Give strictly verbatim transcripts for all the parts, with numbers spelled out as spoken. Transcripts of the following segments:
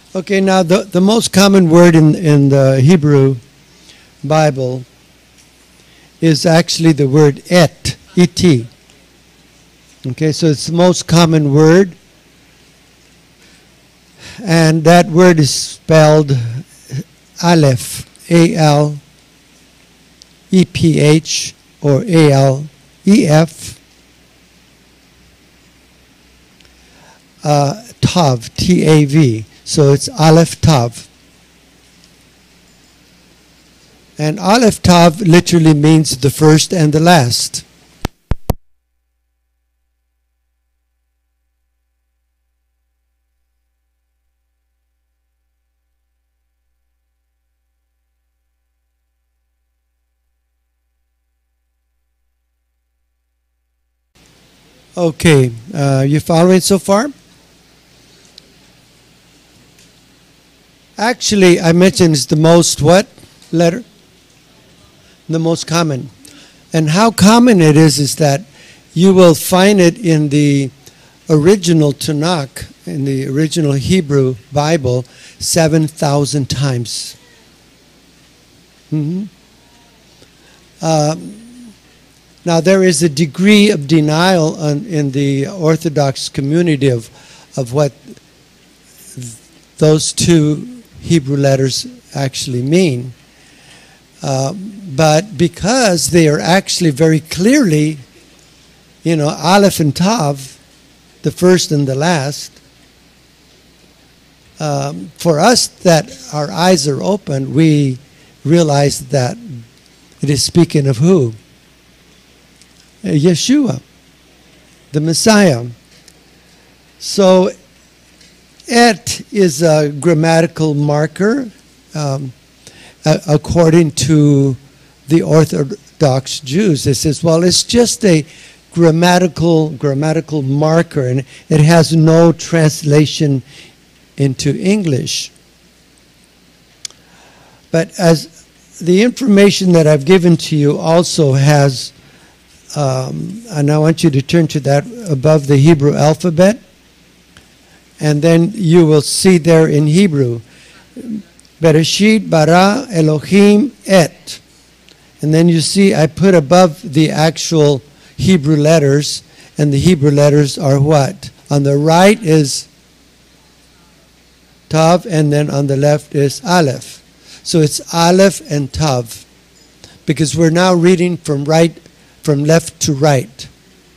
Okay, now the, the most common word in, in the Hebrew Bible is actually the word et, et. Okay, so it's the most common word. And that word is spelled Aleph, A L E P H, or A L E F, uh, Tav, T A V. So it's Aleph Tav. And Aleph Tav literally means the first and the last. Okay, uh, you following so far? Actually, I mentioned it's the most what letter? The most common. And how common it is is that you will find it in the original Tanakh, in the original Hebrew Bible, seven thousand times. Mm-hmm. Uh, now, there is a degree of denial on, in the Orthodox community of, of what those two Hebrew letters actually mean. Uh, but because they are actually very clearly, you know, Aleph and Tav, the first and the last, um, for us that our eyes are open, we realize that it is speaking of who? Yeshua, the Messiah. So, et is a grammatical marker. Um, according to the Orthodox Jews, it says, well, it's just a grammatical grammatical marker, and it has no translation into English. But as the information that I've given to you also has, um, and I want you to turn to that above the Hebrew alphabet, and then you will see there in Hebrew, Bereshit bara Elohim et. And then you see I put above the actual Hebrew letters, and the Hebrew letters are what? On the right is Tav, and then on the left is Aleph. So it's Aleph and Tav, because we're now reading from right, from left to right.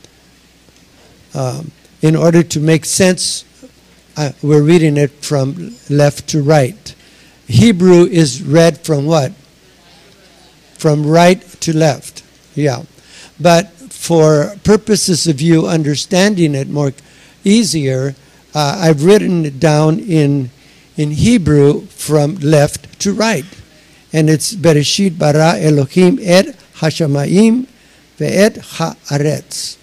Um, in order to make sense, uh, we're reading it from left to right. Hebrew is read from what? From right to left. Yeah. But for purposes of you understanding it more easier, uh, I've written it down in in Hebrew from left to right. And it's Bereshit bara Elohim et hashamayim ve'et haaretz,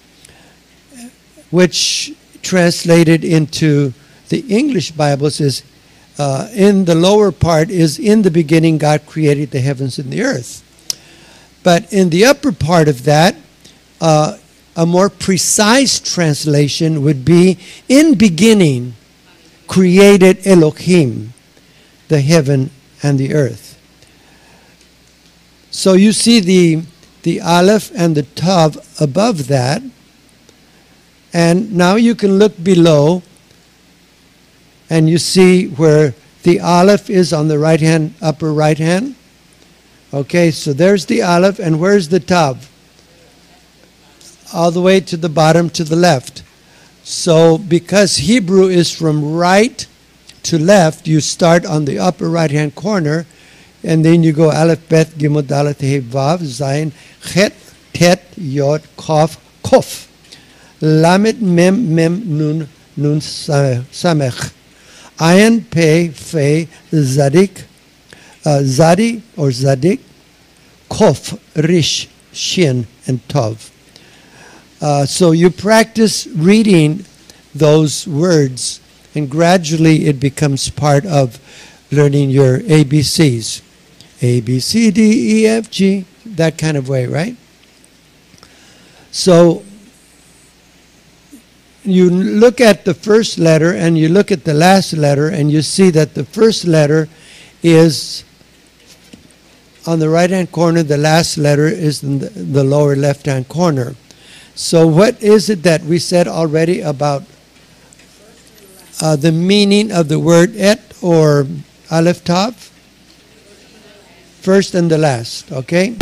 which translated into the English Bible says, Uh, in the lower part is, in the beginning God created the heavens and the earth. But in the upper part of that, uh, a more precise translation would be, in beginning created Elohim the heaven and the earth. So you see the, the Aleph and the Tav above that, and now you can look below, and you see where the Aleph is on the right hand, upper right hand. Okay, so there's the Aleph, and where's the Tav? All the way to the bottom to the left. So because Hebrew is from right to left, you start on the upper right hand corner, and then you go Aleph, Bet, Gimel, Dalet, He, Vav, Zayin, Chet, Tet, Yod, Kof, Kof, Lamet, Mem, Mem, Nun, Nun, Samech. Ayin, Pe, Fe, Zadik, uh, Zadi or Zadik, Kof, Rish, Shin, and Tov. Uh, so you practice reading those words, and gradually it becomes part of learning your A B Cs. A, B, C, D, E, F, G, that kind of way, right? So you look at the first letter and you look at the last letter, and you see that the first letter is on the right-hand corner, the last letter is in the, the lower left-hand corner. So what is it that we said already about uh, the meaning of the word et or aleph tav? First and the last, okay?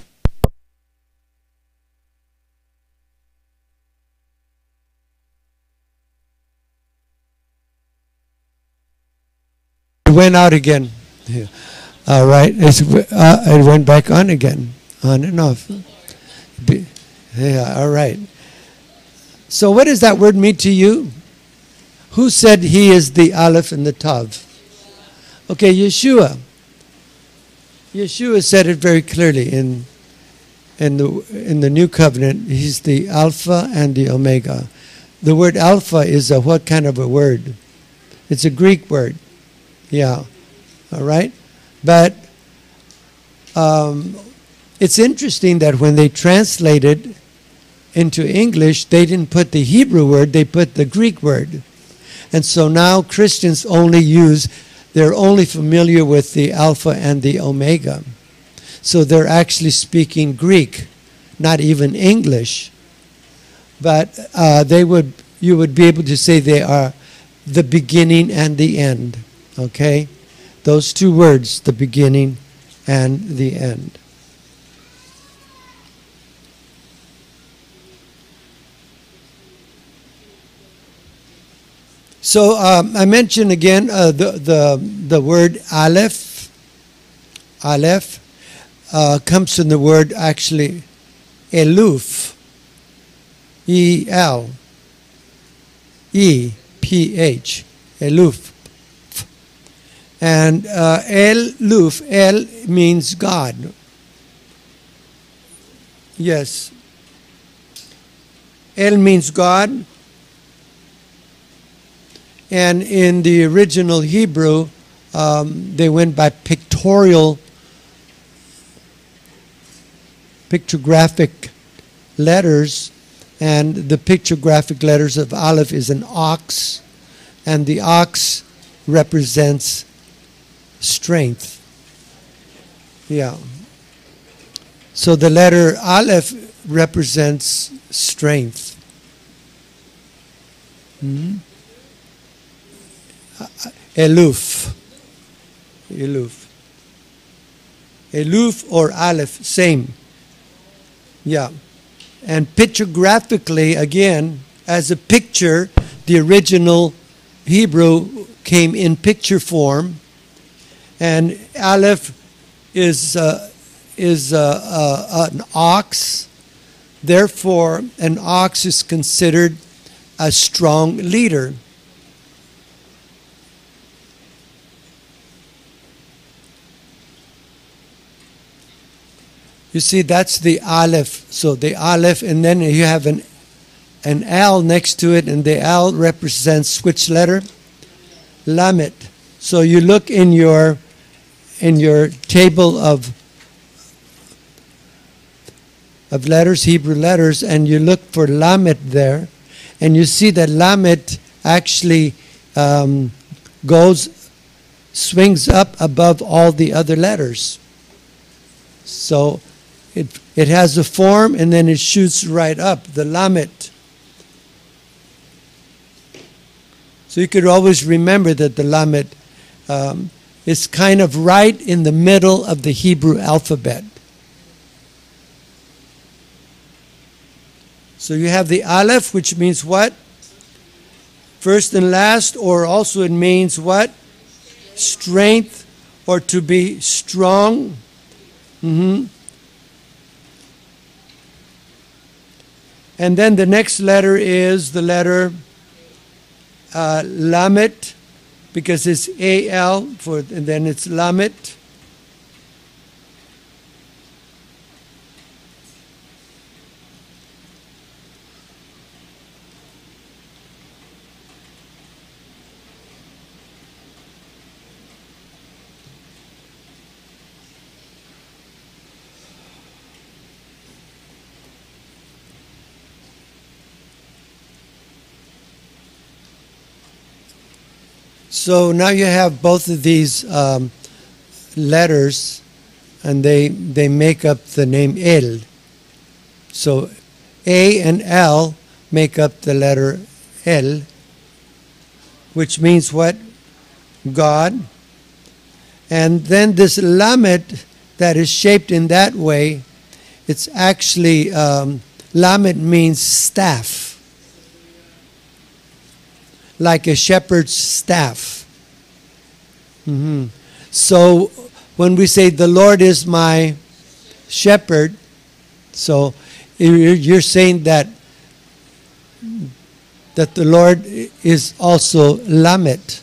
It went out again. Yeah. All right, it's, uh, it went back on again, on and off. Be, yeah, all right. So what does that word mean to you? Who said he is the aleph and the tav? Okay, Yeshua. Yeshua said it very clearly in in the in the new covenant. He's the alpha and the omega. The word alpha is a what kind of a word? It's a Greek word. Yeah. All right. But um, it's interesting that when they translated into English, they didn't put the Hebrew word, they put the Greek word. And so now Christians only use, they're only familiar with the Alpha and the Omega. So they're actually speaking Greek, not even English. But uh, they would, you would be able to say they are the beginning and the end. Okay? Those two words, the beginning and the end. So um, I mentioned again uh, the, the, the word aleph. Aleph uh, comes from the word actually eluf. E L E P H. Eluf. And uh, El-Luf, El means God. Yes. El means God. And in the original Hebrew, um, they went by pictorial, pictographic letters. And the pictographic letters of Aleph is an ox. And the ox represents strength. Yeah. So the letter Aleph represents strength. Hmm? Eluf. Eluf. Eluf or Aleph, same. Yeah. And pictographically, again, as a picture, the original Hebrew came in picture form. And Aleph is, uh, is uh, uh, an ox. Therefore, an ox is considered a strong leader. You see, that's the Aleph. So the Aleph, and then you have an, an Al next to it, and the Al represents which letter? Lamet. So you look in your in your table of of letters, Hebrew letters, and you look for Lamet there, and you see that Lamet actually um, goes, swings up above all the other letters. So it it has a form, and then it shoots right up, the Lamet. So you could always remember that the Lamet um, is kind of right in the middle of the Hebrew alphabet. So you have the Aleph, which means what? First and last, or also it means what? Strength, or to be strong. Mm-hmm. And then the next letter is the letter uh, Lamet, because it's A L, for, and then it's Lamet. So now you have both of these um, letters, and they they make up the name El. So A and L make up the letter El, which means what? God. And then this Lamed that is shaped in that way, it's actually, um, Lamed means staff, like a shepherd's staff. Mm-hmm. So when we say the Lord is my shepherd, so you're saying that that the Lord is also Lamed,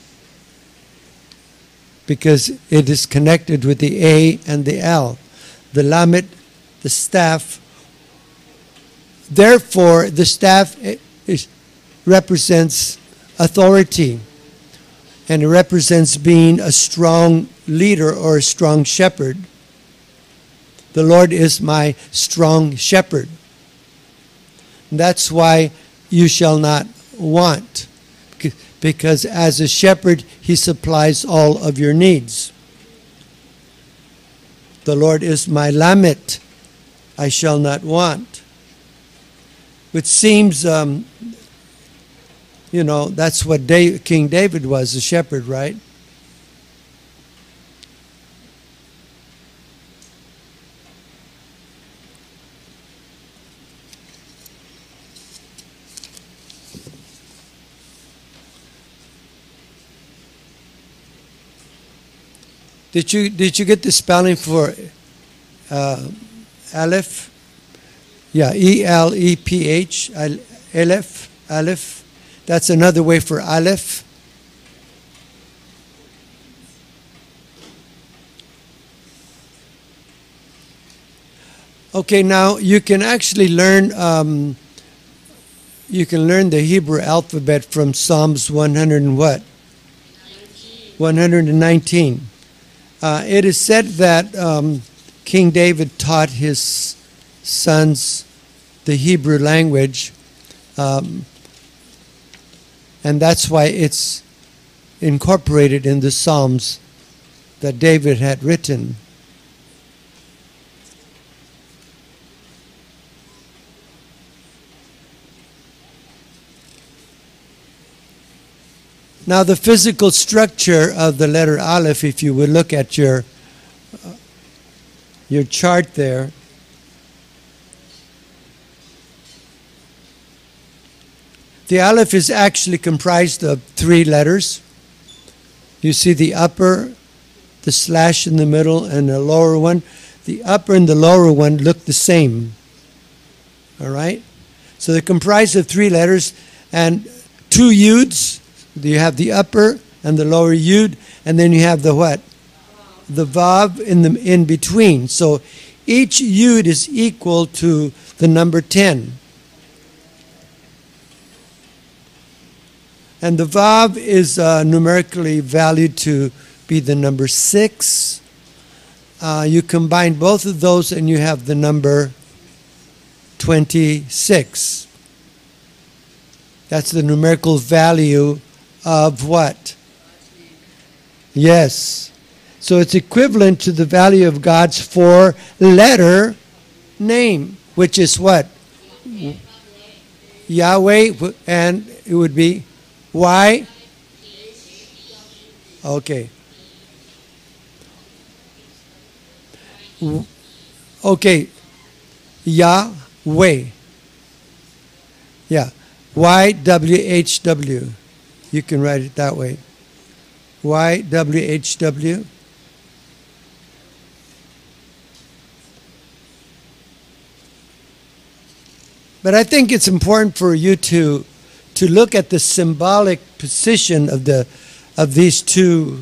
because it is connected with the A and the L. The Lamed, the staff. Therefore, the staff is, represents authority, and it represents being a strong leader or a strong shepherd. The Lord is my strong shepherd. That's why you shall not want, because as a shepherd, he supplies all of your needs. The Lord is my Lamed, I shall not want. Which seems, um, you know, that's what David, King David was, a shepherd, right? Did you did you get the spelling for uh, Aleph? Yeah, E L E P H, Aleph, Aleph. That's another way for Aleph. Okay, now you can actually learn um, you can learn the Hebrew alphabet from Psalms one hundred and what? one hundred nineteen. Uh, it is said that um, King David taught his sons the Hebrew language, um, and that's why it's incorporated in the Psalms that David had written. Now, the physical structure of the letter Aleph, if you would look at your, uh, your chart there, the Aleph is actually comprised of three letters. You see the upper, the slash in the middle, and the lower one. The upper and the lower one look the same. All right? So they're comprised of three letters and two yuds. You have the upper and the lower yud, and then you have the what? The vav in the in between. So each yud is equal to the number ten. And the vav is uh, numerically valued to be the number six. Uh, you combine both of those and you have the number twenty-six. That's the numerical value of what? Yes. So it's equivalent to the value of God's four-letter name, which is what? Yahweh, and it would be Y. Okay. Okay. Yahweh. Yeah. Y W H W. You can write it that way. Y W H W. But I think it's important for you to to look at the symbolic position of the of these two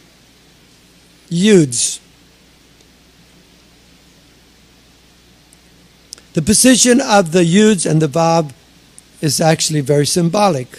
yuds. The position of the yuds and the vav is actually very symbolic.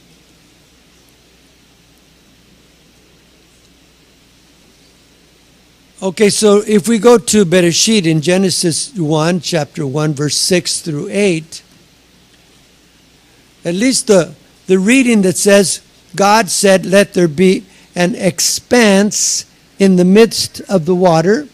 Okay, so if we go to Bereshit in Genesis one, chapter one, verse six through eight, at least the, the reading that says, God said, let there be an expanse in the midst of the water,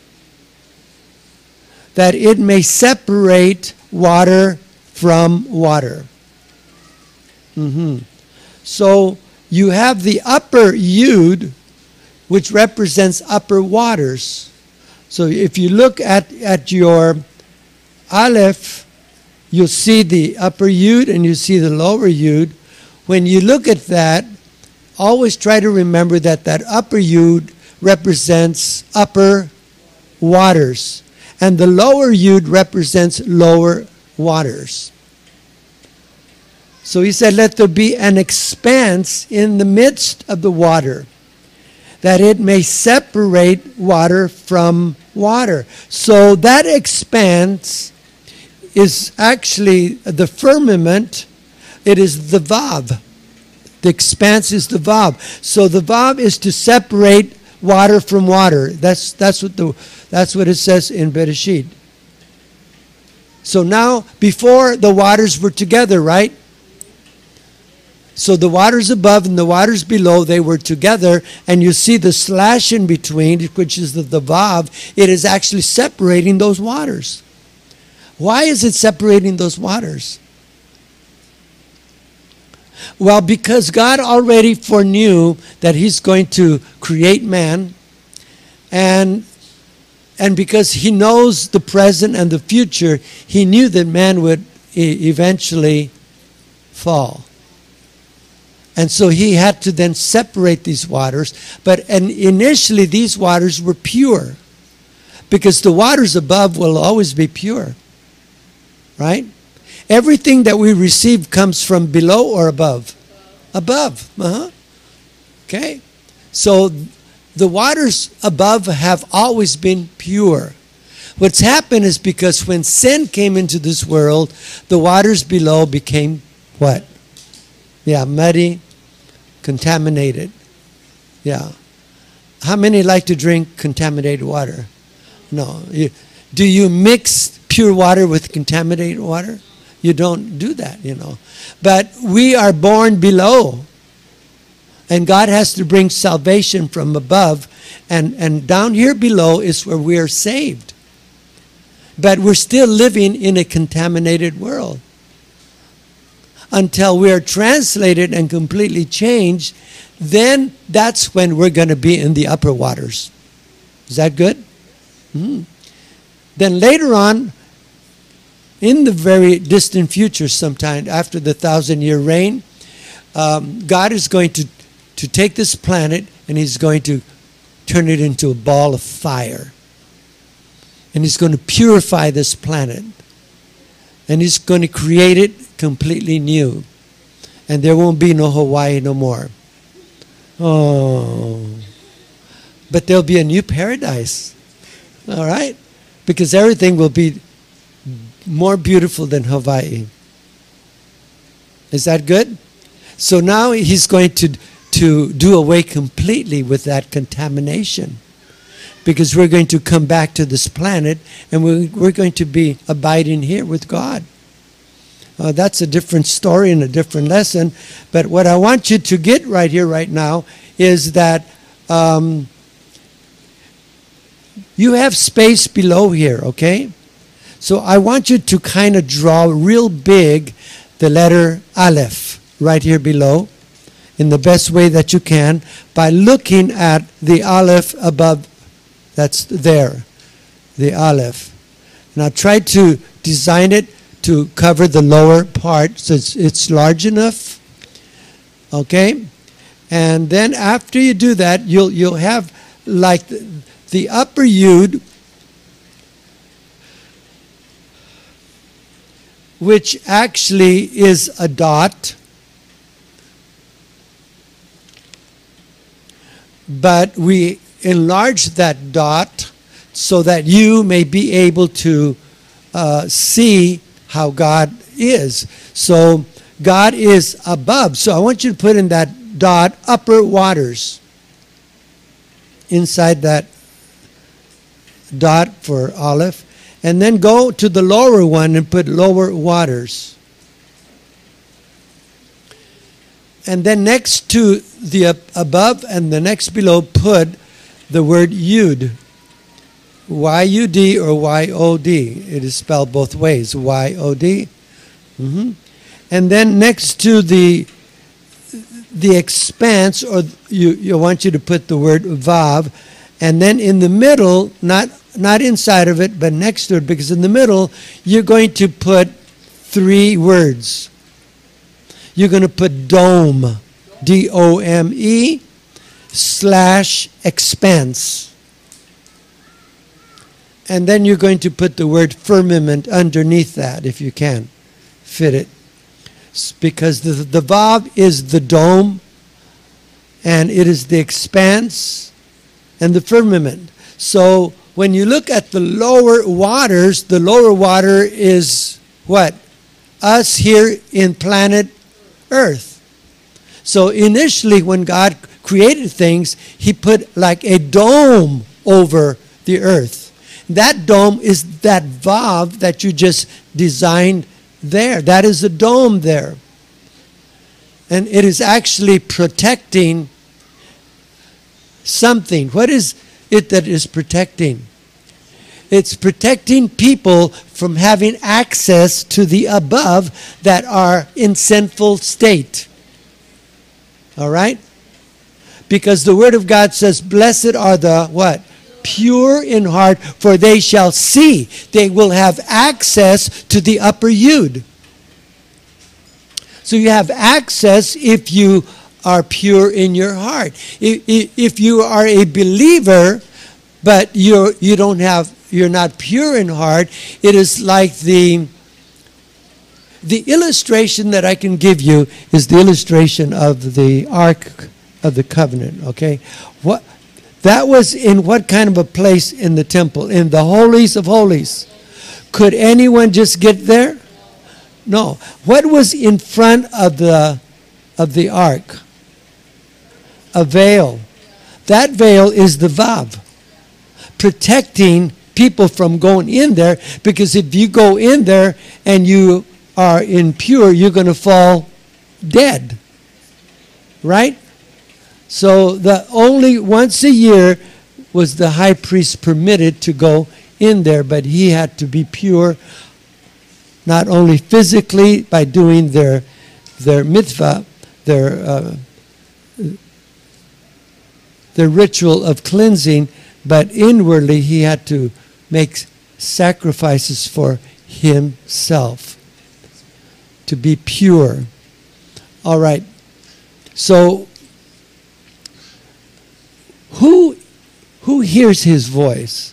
that it may separate water from water. Mm-hmm. So you have the upper Yud, which represents upper waters. So if you look at, at your Aleph, you'll see the upper Yud and you see the lower Yud. When you look at that, always try to remember that that upper Yud represents upper waters, and the lower Yud represents lower waters. So he said, let there be an expanse in the midst of the water, that it may separate water from water. So that expanse is actually the firmament. It is the Vav. The expanse is the Vav. So the Vav is to separate water from water. That's that's what the that's what it says in Bereshit. So now, before the waters were together, right? So the waters above and the waters below, they were together, and you see the slash in between, which is the, the Vav. It is actually separating those waters. Why is it separating those waters? Well, because God already foreknew that He's going to create man, and and because He knows the present and the future, He knew that man would e- eventually fall. And so He had to then separate these waters. But and initially these waters were pure, because the waters above will always be pure, right? Everything that we receive comes from below or above? Above. Uh-huh. Okay? So the waters above have always been pure. What's happened is because when sin came into this world, the waters below became what? Yeah, muddy, contaminated. Yeah. How many like to drink contaminated water? No. You, do you mix pure water with contaminated water? You don't do that, you know. But we are born below. And God has to bring salvation from above. And, and down here below is where we are saved. But we're still living in a contaminated world. Until we are translated and completely changed, then that's when we're going to be in the upper waters. Is that good? Mm. Then later on, in the very distant future sometime after the thousand-year reign, um, God is going to, to take this planet and He's going to turn it into a ball of fire. And He's going to purify this planet. And He's going to create it completely new. And there won't be no Hawaii no more. Oh. But there'll be a new paradise. All right? Because everything will be more beautiful than Hawaii. Is that good? So now He's going to, to do away completely with that contamination. Because we're going to come back to this planet and we're, we're going to be abiding here with God. Uh, that's a different story and a different lesson. But what I want you to get right here, right now, is that um, you have space below here, okay? So I want you to kind of draw real big the letter Aleph right here below in the best way that you can by looking at the Aleph above. That's there, the Aleph. Now try to design it to cover the lower part so it's, it's large enough. Okay? And then after you do that, you'll, you'll have like the, the upper Yud, which actually is a dot, but we enlarge that dot so that you may be able to uh, see how God is. So God is above. So I want you to put in that dot upper waters inside that dot for Aleph. And then go to the lower one and put lower waters. and then next to the above and the next below, put the word Yud. Y U D or Y O D. It is spelled both ways. Y O D. Mm-hmm. And then next to the the expanse, or you, you want you to put the word Vav. And then in the middle, not not inside of it, but next to it, because in the middle, you're going to put three words. You're going to put dome, D O M E, slash expanse. And then you're going to put the word firmament underneath that, if you can fit it. Because the, the Vav is the dome, and it is the expanse and the firmament. So when you look at the lower waters, the lower water is what? Us here in planet Earth. So initially when God created things, he put like a dome over the earth. That dome is that Vav that you just designed there. That is the dome there. And it is actually protecting something. What is it that is protecting? It's protecting people from having access to the above that are in sinful state. All right? Because the Word of God says, blessed are the what? Pure in heart, for they shall see. They will have access to the upper Yud. So you have access if you are pure in your heart. If, if you are a believer, but you're, you don't have, you're not pure in heart, it is like the, the illustration that I can give you is the illustration of the Ark of the Covenant, okay? What? That was in what kind of a place in the temple? In the holies of holies. Could anyone just get there? No. What was in front of the of the ark? A veil. That veil is the Vav, protecting people from going in there, because if you go in there and you are impure, you're going to fall dead. Right? So the only once a year was the high priest permitted to go in there, but he had to be pure, not only physically by doing their their mitzvah, their uh, their ritual of cleansing, but inwardly he had to make sacrifices for himself to be pure. All right. So Who, who hears his voice?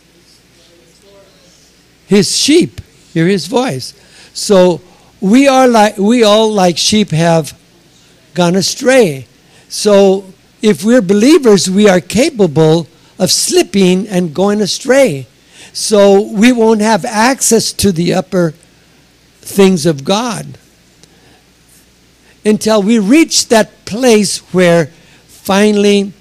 His sheep hear his voice. So we are like we all like sheep have gone astray. So if we're believers, we are capable of slipping and going astray. So we won't have access to the upper things of God until we reach that place where finally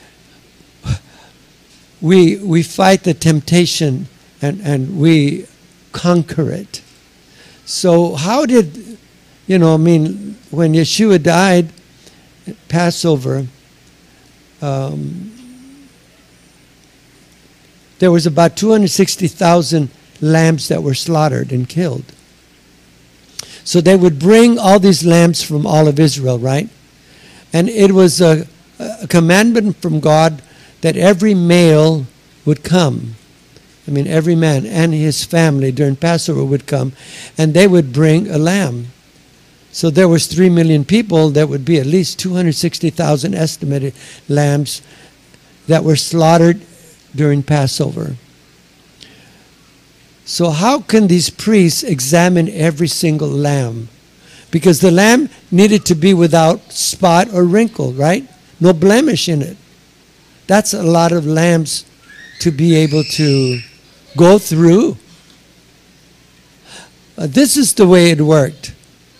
we we fight the temptation and, and we conquer it. So how did, you know, I mean, when Yeshua died at Passover, um, there was about two hundred sixty thousand lambs that were slaughtered and killed. So they would bring all these lambs from all of Israel, right? And it was a, a commandment from God that every male would come. I mean, every man and his family during Passover would come, and they would bring a lamb. So there was three million people. There would be at least two hundred sixty thousand estimated lambs that were slaughtered during Passover. So how can these priests examine every single lamb? Because the lamb needed to be without spot or wrinkle, right? No blemish in it. That's a lot of lambs to be able to go through. Uh, this is the way it worked.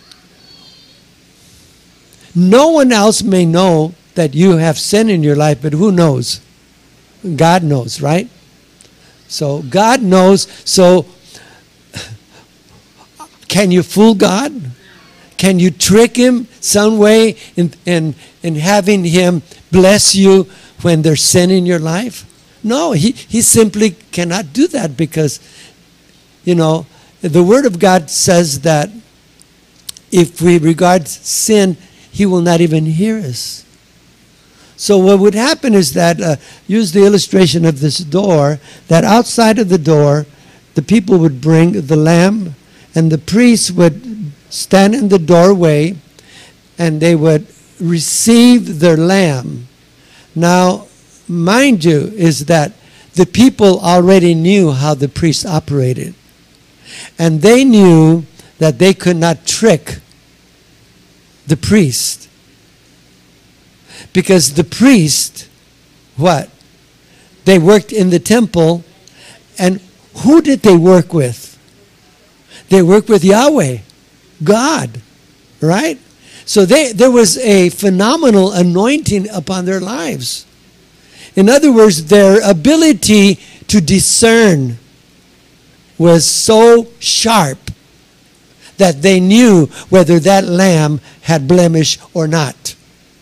No one else may know that you have sin in your life, but who knows? God knows, right? So God knows. So can you fool God? Can you trick him some way in, in, in having him bless you when there's sin in your life? No, he, he simply cannot do that because, you know, the Word of God says that if we regard sin, he will not even hear us. So what would happen is that, uh, use the illustration of this door, that outside of the door, the people would bring the lamb, and the priests would stand in the doorway, and they would receive their lamb. Now, mind you, is that the people already knew how the priests operated. And they knew that they could not trick the priest. Because the priest, what? They worked in the temple, and who did they work with? They worked with Yahweh, God, right? So they, there was a phenomenal anointing upon their lives. In other words, their ability to discern was so sharp that they knew whether that lamb had blemish or not.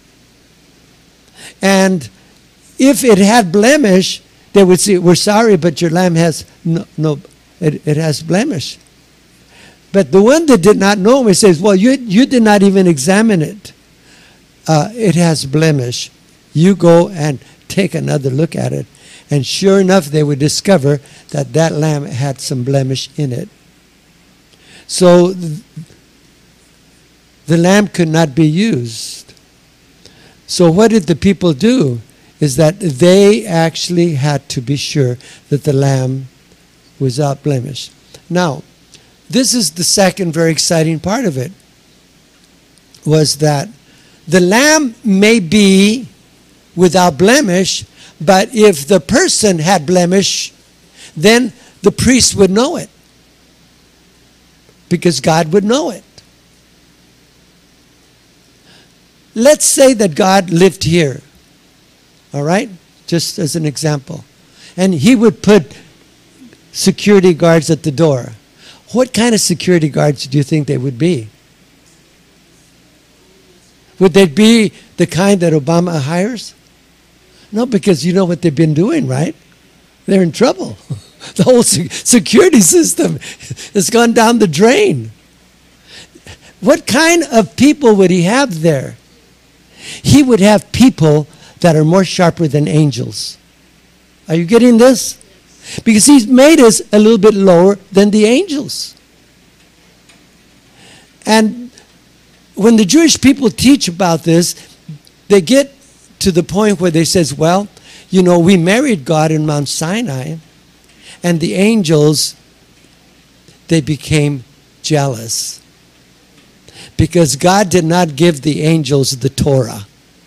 And if it had blemish, they would say, we're sorry, but your lamb has no, no it, it has blemish. But the one that did not know, he says, well, you, you did not even examine it. Uh, it has blemish. You go and take another look at it. And sure enough, they would discover that that lamb had some blemish in it. So th- the lamb could not be used. So what did the people do? Is that they actually had to be sure that the lamb was without blemish. Now, this is the second very exciting part of it, was that the lamb may be without blemish, but if the person had blemish, then the priest would know it, because God would know it. Let's say that God lived here, all right, just as an example, and he would put security guards at the door. What kind of security guards do you think they would be? Would they be the kind that Obama hires? No, because you know what they've been doing, right? They're in trouble. The whole security system has gone down the drain. What kind of people would he have there? He would have people that are more sharper than angels. Are you getting this? Because he's made us a little bit lower than the angels. And when the Jewish people teach about this, they get to the point where they says, well, you know, we married God in Mount Sinai, and the angels, they became jealous. Because God did not give the angels the Torah.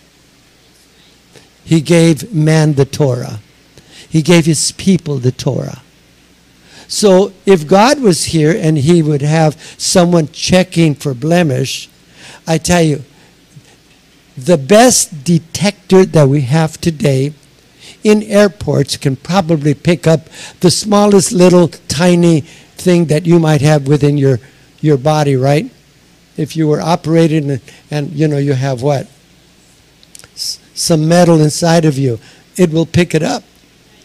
He gave man the Torah. He gave his people the Torah. So if God was here and he would have someone checking for blemish, I tell you, the best detector that we have today in airports can probably pick up the smallest little tiny thing that you might have within your, your body, right? If you were operating and, and you know, you have what? S- some metal inside of you. It will pick it up.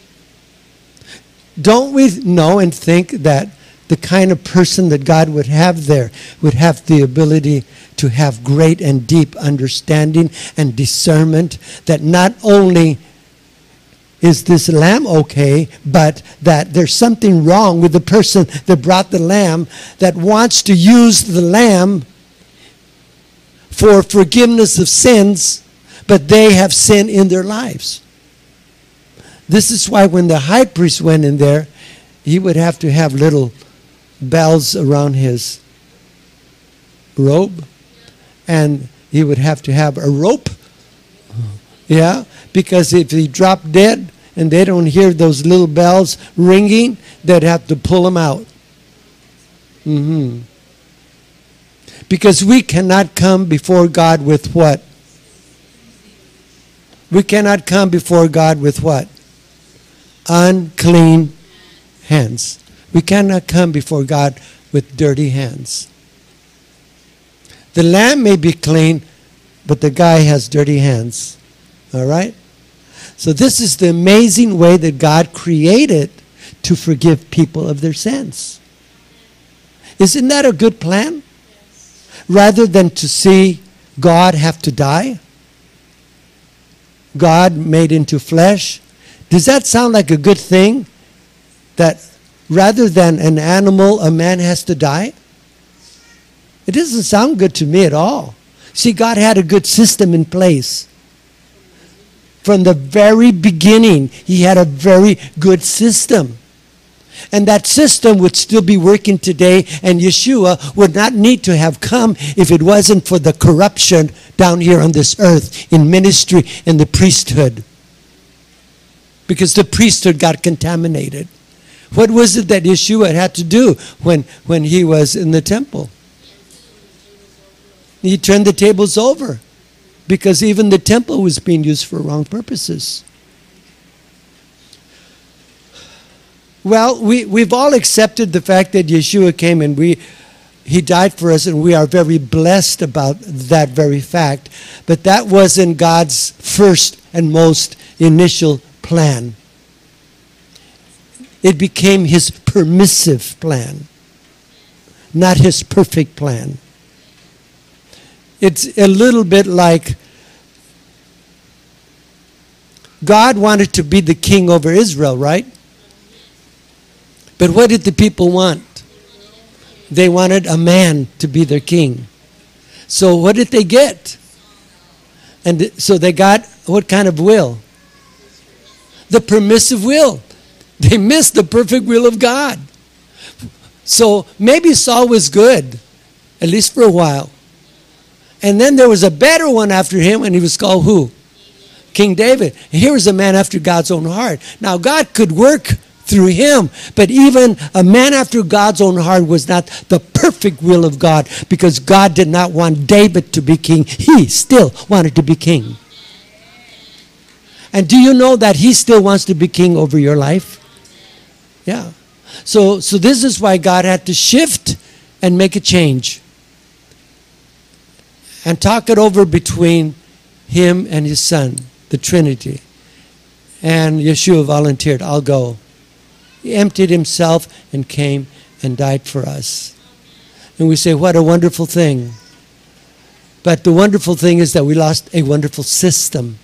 Don't we know and think that the kind of person that God would have there would have the ability to have great and deep understanding and discernment, that not only is this lamb okay, but that there's something wrong with the person that brought the lamb, that wants to use the lamb for forgiveness of sins, but they have sin in their lives. This is why when the high priest went in there, he would have to have little bells around his robe, and he would have to have a rope. Yeah, because if he dropped dead and they don't hear those little bells ringing, they'd have to pull him out. Mm-hmm. Because we cannot come before God with what? We cannot come before God with what? Unclean hands. We cannot come before God with dirty hands. The lamb may be clean, but the guy has dirty hands. All right? So this is the amazing way that God created to forgive people of their sins. Isn't that a good plan? Rather than to see God have to die, God made into flesh. Does that sound like a good thing? That rather than an animal, a man has to die? It doesn't sound good to me at all. See, God had a good system in place. From the very beginning, He had a very good system. And that system would still be working today, and Yeshua would not need to have come if it wasn't for the corruption down here on this earth in ministry and the priesthood. Because the priesthood got contaminated. What was it that Yeshua had to do when, when He was in the temple? He turned the tables over because even the temple was being used for wrong purposes. Well, we, we've all accepted the fact that Yeshua came and we, He died for us, and we are very blessed about that very fact. But that wasn't God's first and most initial plan. It became His permissive plan, not His perfect plan. It's a little bit like God wanted to be the king over Israel, right? But what did the people want? They wanted a man to be their king. So what did they get? And so they got what kind of will? The permissive will. They missed the perfect will of God. So maybe Saul was good, at least for a while. And then there was a better one after him, and he was called who? King David. And here was a man after God's own heart. Now, God could work through him, but even a man after God's own heart was not the perfect will of God, because God did not want David to be king. He still wanted to be king. And do you know that He still wants to be king over your life? Yeah. So, so this is why God had to shift and make a change. And talk it over between Him and His Son, the Trinity. And Yeshua volunteered, I'll go. He emptied Himself and came and died for us. And we say, what a wonderful thing. But the wonderful thing is that we lost a wonderful system.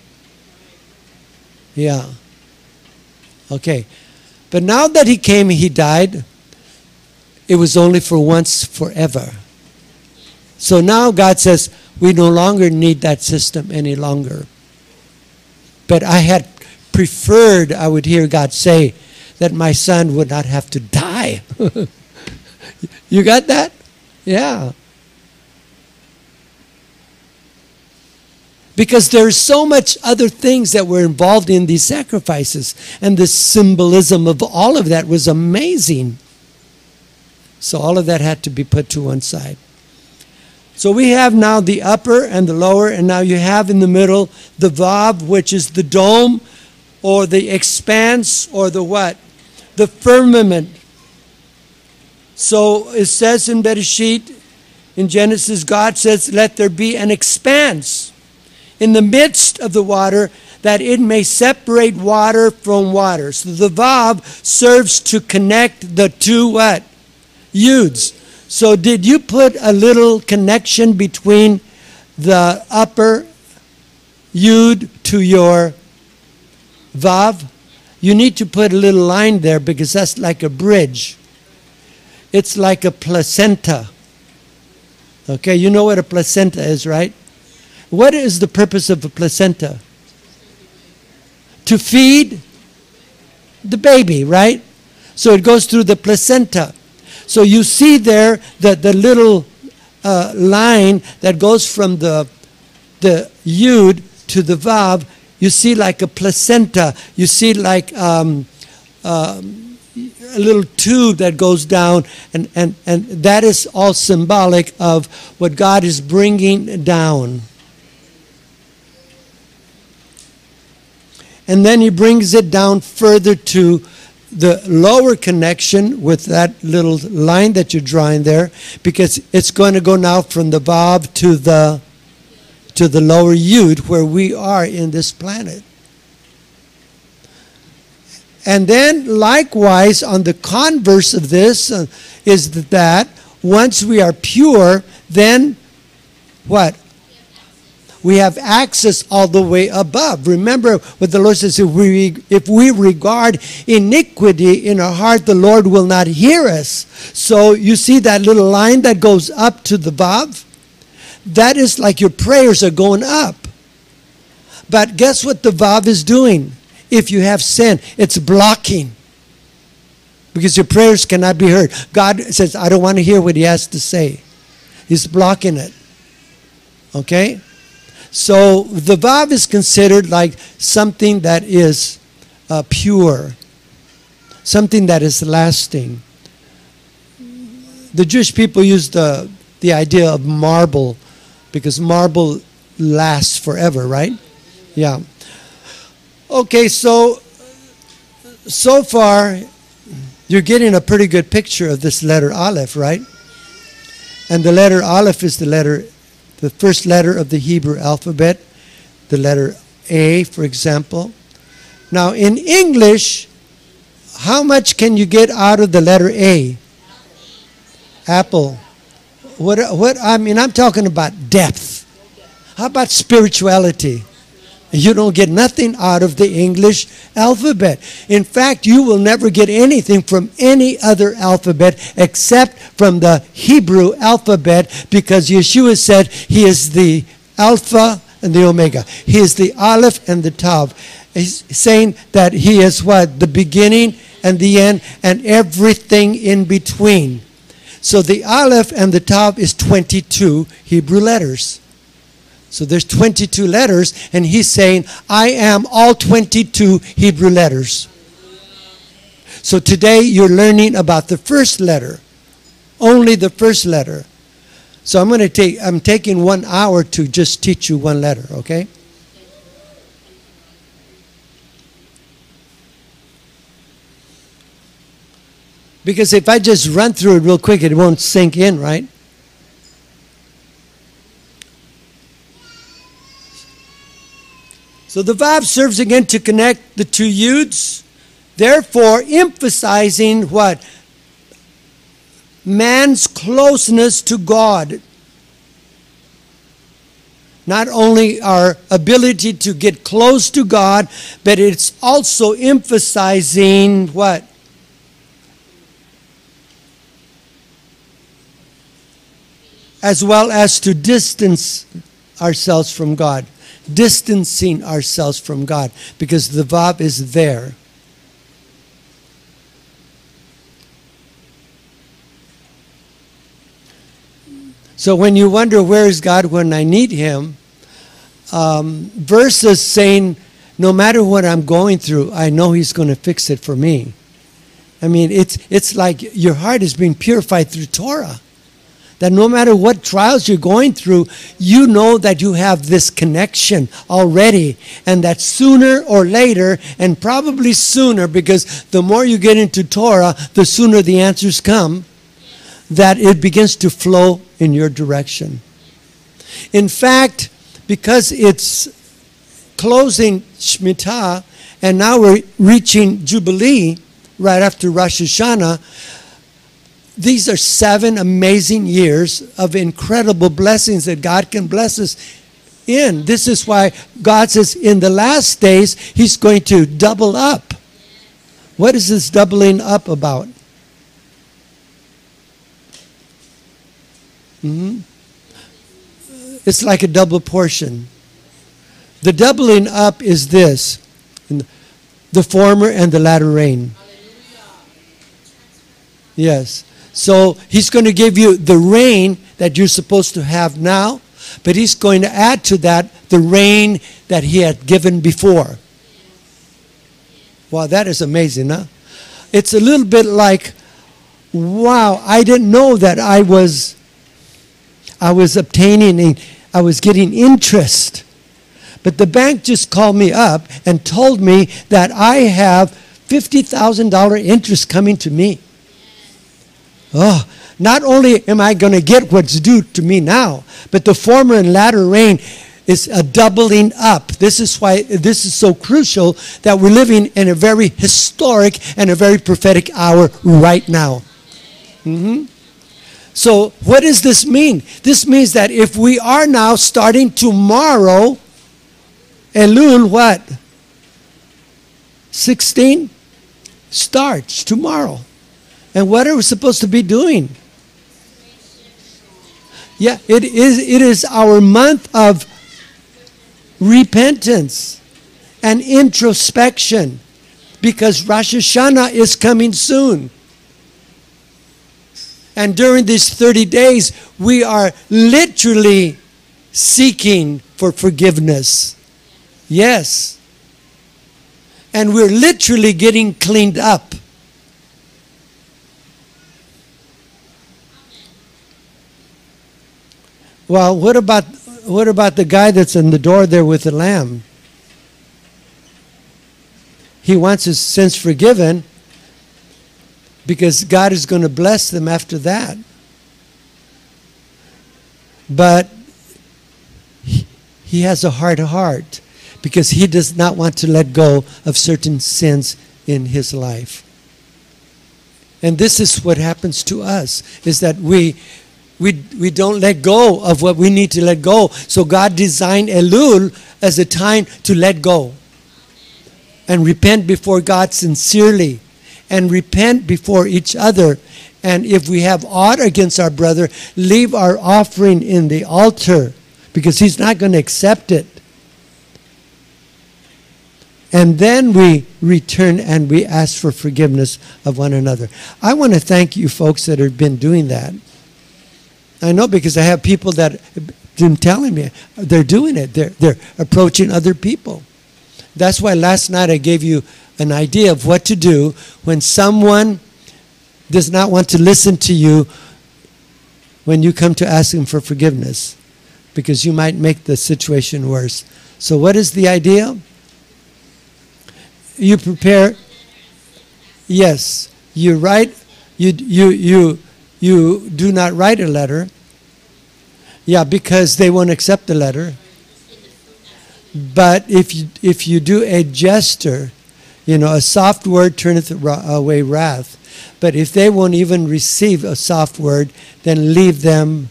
Yeah. Okay. But now that He came, He died. It was only for once, forever. So now God says, we no longer need that system any longer. But I had preferred, I would hear God say, that my Son would not have to die. You got that? Yeah. Because there's so much other things that were involved in these sacrifices. And the symbolism of all of that was amazing. So all of that had to be put to one side. So we have now the upper and the lower, and now you have in the middle the Vav, which is the dome, or the expanse, or the what? The firmament. So it says in Bereshit, in Genesis, God says, let there be an expanse in the midst of the water, that it may separate water from water. So the Vav serves to connect the two what? Yuds. So did you put a little connection between the upper Yud to your Vav? You need to put a little line there, because that's like a bridge. It's like a placenta. Okay, you know what a placenta is, right? What is the purpose of a placenta? To feed the baby, right? So it goes through the placenta. So you see there that the little uh, line that goes from the, the Yud to the Vav, you see like a placenta. You see like um, uh, a little tube that goes down, and, and, and that is all symbolic of what God is bringing down. And then He brings it down further to the lower connection with that little line that you're drawing there, because it's going to go now from the Vav to the to the lower Yud, where we are in this planet. And then likewise on the converse of this uh, is that once we are pure, then what? We have access all the way above. Remember what the Lord says, if we, if we regard iniquity in our heart, the Lord will not hear us. So you see that little line that goes up to the Vav? That is like your prayers are going up. But guess what the Vav is doing? If you have sin, it's blocking. Because your prayers cannot be heard. God says, I don't want to hear what he has to say. He's blocking it. Okay? So the Vav is considered like something that is uh, pure, something that is lasting. The Jewish people use the, the idea of marble because marble lasts forever, right? Yeah. Okay, so so far you're getting a pretty good picture of this letter Aleph, right? And the letter Aleph is the letter the first letter of the Hebrew alphabet, the letter A, for example. Now, in English, how much can you get out of the letter A? Apple. What, what, I mean, I'm talking about depth. How about spirituality? You don't get nothing out of the English alphabet. In fact, you will never get anything from any other alphabet except from the Hebrew alphabet, because Yeshua said he is the Alpha and the Omega. He is the Aleph and the Tav. He's saying that he is what? The beginning and the end and everything in between. So the Aleph and the Tav is twenty-two Hebrew letters. So there's twenty-two letters, and he's saying, I am all twenty-two Hebrew letters. So today you're learning about the first letter, only the first letter. So I'm going to take, I'm taking one hour to just teach you one letter, okay? Because if I just run through it real quick, it won't sink in, right? So the Vav serves again to connect the two Yuds, therefore emphasizing what? Man's closeness to God. Not only our ability to get close to God, but it's also emphasizing what? As well as to distance ourselves from God. Distancing ourselves from God, because the Vav is there. So when you wonder where is God when I need him, um, verses saying no matter what I'm going through, I know he's going to fix it for me. I mean, it's it's like your heart is being purified through Torah. That no matter what trials you're going through, you know that you have this connection already. And that sooner or later, and probably sooner, because the more you get into Torah, the sooner the answers come, that it begins to flow in your direction. In fact, because it's closing Shemitah, and now we're reaching Jubilee right after Rosh Hashanah, these are seven amazing years of incredible blessings that God can bless us in. This is why God says in the last days, he's going to double up. What is this doubling up about? Mm-hmm. It's like a double portion. The doubling up is this, the former and the latter rain. Yes. So he's going to give you the rain that you're supposed to have now, but he's going to add to that the rain that he had given before. Wow, that is amazing, huh? It's a little bit like, wow, I didn't know that I was I was obtaining, a, I was getting interest. But the bank just called me up and told me that I have fifty thousand dollars interest coming to me. Oh, not only am I going to get what's due to me now, but the former and latter rain is a doubling up. This is why this is so crucial that we're living in a very historic and a very prophetic hour right now. Mm-hmm. So what does this mean? This means that if we are now starting tomorrow, Elul what? sixteen starts tomorrow. And what are we supposed to be doing? Yeah, it is, it is our month of repentance and introspection because Rosh Hashanah is coming soon. And during these thirty days, we are literally seeking for forgiveness. Yes. And we're literally getting cleaned up. Well, what about what about the guy that's in the door there with the lamb? He wants his sins forgiven because God is going to bless them after that. But he, he has a hard heart because he does not want to let go of certain sins in his life. And this is what happens to us, is that we We, we don't let go of what we need to let go. So God designed Elul as a time to let go. And repent before God sincerely. And repent before each other. And if we have aught against our brother, leave our offering in the altar. Because he's not going to accept it. And then we return and we ask for forgiveness of one another. I want to thank you folks that have been doing that. I know because I have people that have been telling me they're doing it. They're, they're approaching other people. That's why last night I gave you an idea of what to do when someone does not want to listen to you when you come to ask him for forgiveness, because you might make the situation worse. So what is the idea? You prepare. Yes, you write. You you you. You do not write a letter. Yeah, because they won't accept the letter. But if you if you do a gesture, you know, a soft word turneth away wrath. But if they won't even receive a soft word, then leave them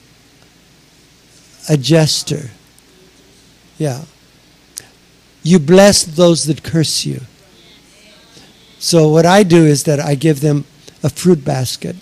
a gesture. Yeah. You bless those that curse you. So what I do is that I give them a fruit basket.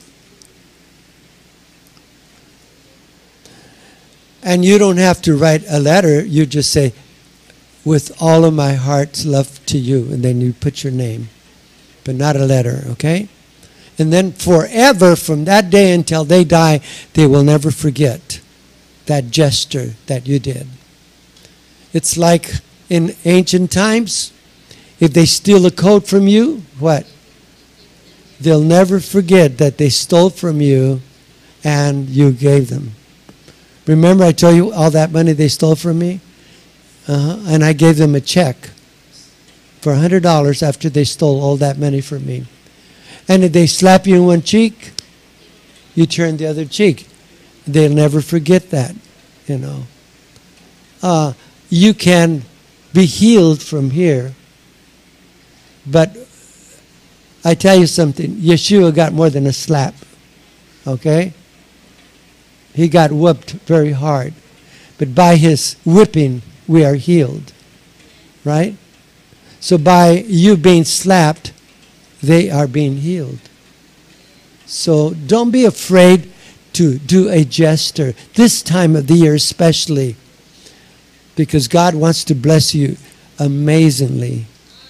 And you don't have to write a letter. You just say, with all of my heart's love to you. And then you put your name. But not a letter, okay? And then forever, from that day until they die, they will never forget that gesture that you did. It's like in ancient times, if they steal a coat from you, what? They'll never forget that they stole from you and you gave them. Remember I told you all that money they stole from me? Uh-huh. And I gave them a check for one hundred dollars after they stole all that money from me. And if they slap you in one cheek, you turn the other cheek. They'll never forget that, you know. Uh, you can be healed from here. But I tell you something, Yeshua got more than a slap, okay? He got whooped very hard. But by his whipping, we are healed. Right? So by you being slapped, they are being healed. So don't be afraid to do a gesture. This time of the year especially. Because God wants to bless you amazingly.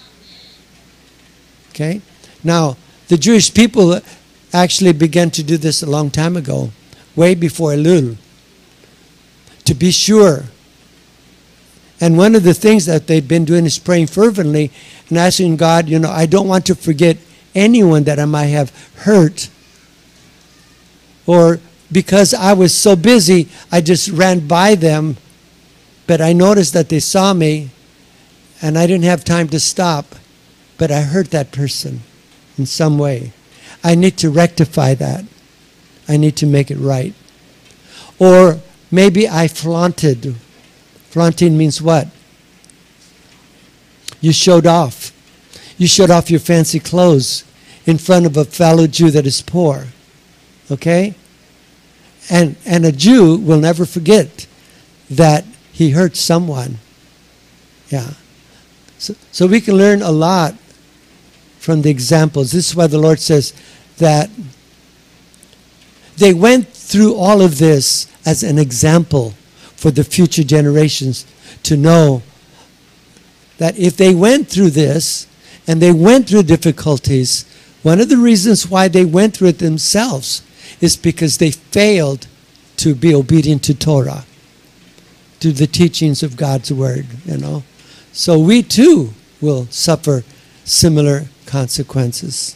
Okay? Now, the Jewish people actually began to do this a long time ago. Way before Elul, to be sure. And one of the things that they've been doing is praying fervently and asking God, you know, I don't want to forget anyone that I might have hurt. Or because I was so busy, I just ran by them, but I noticed that they saw me and I didn't have time to stop. but I hurt that person in some way. I need to rectify that. I need to make it right. Or maybe I flaunted. Flaunting means what? You showed off. You showed off your fancy clothes in front of a fellow Jew that is poor. Okay? And, and a Jew will never forget that he hurt someone. Yeah. So, so we can learn a lot from the examples. This is why the Lord says that they went through all of this as an example for the future generations to know that if they went through this and they went through difficulties, one of the reasons why they went through it themselves is because they failed to be obedient to Torah, to the teachings of God's word, you know. So we too will suffer similar consequences.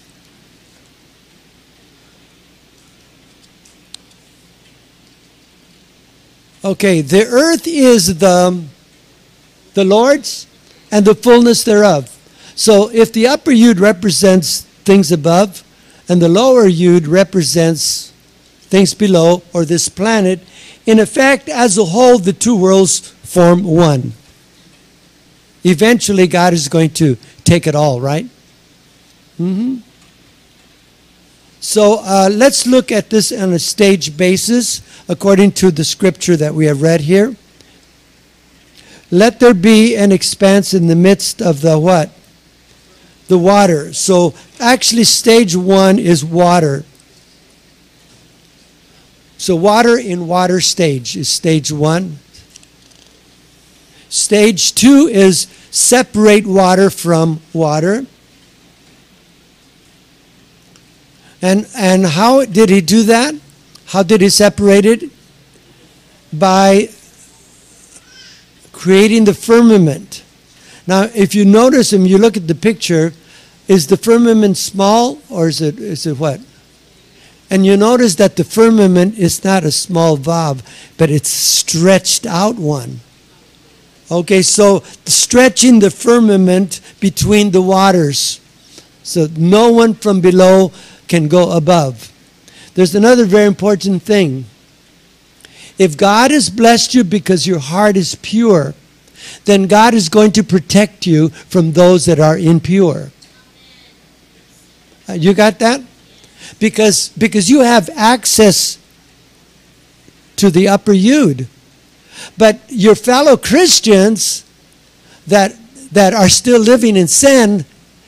Okay, the earth is the, the Lord's and the fullness thereof. So if the upper Yud represents things above and the lower Yud represents things below, or this planet, in effect, as a whole, the two worlds form one. Eventually, God is going to take it all, right? Mm-hmm. So uh, let's look at this on a stage basis, according to the scripture that we have read here. Let there be an expanse in the midst of the what? The water. So actually stage one is water. So water in water stage is stage one. Stage two is separate water from water. And, and how did he do that? How did he separate it? By creating the firmament. Now, if you notice and you look at the picture, is the firmament small or is it, is it what? And you notice that the firmament is not a small vav, but it's stretched out one. Okay, so stretching the firmament between the waters, so no one from below can go above. There's another very important thing. If God has blessed you because your heart is pure, then God is going to protect you from those that are impure. Uh, you got that? Because, because you have access to the upper Yud. But your fellow Christians that, that are still living in sin,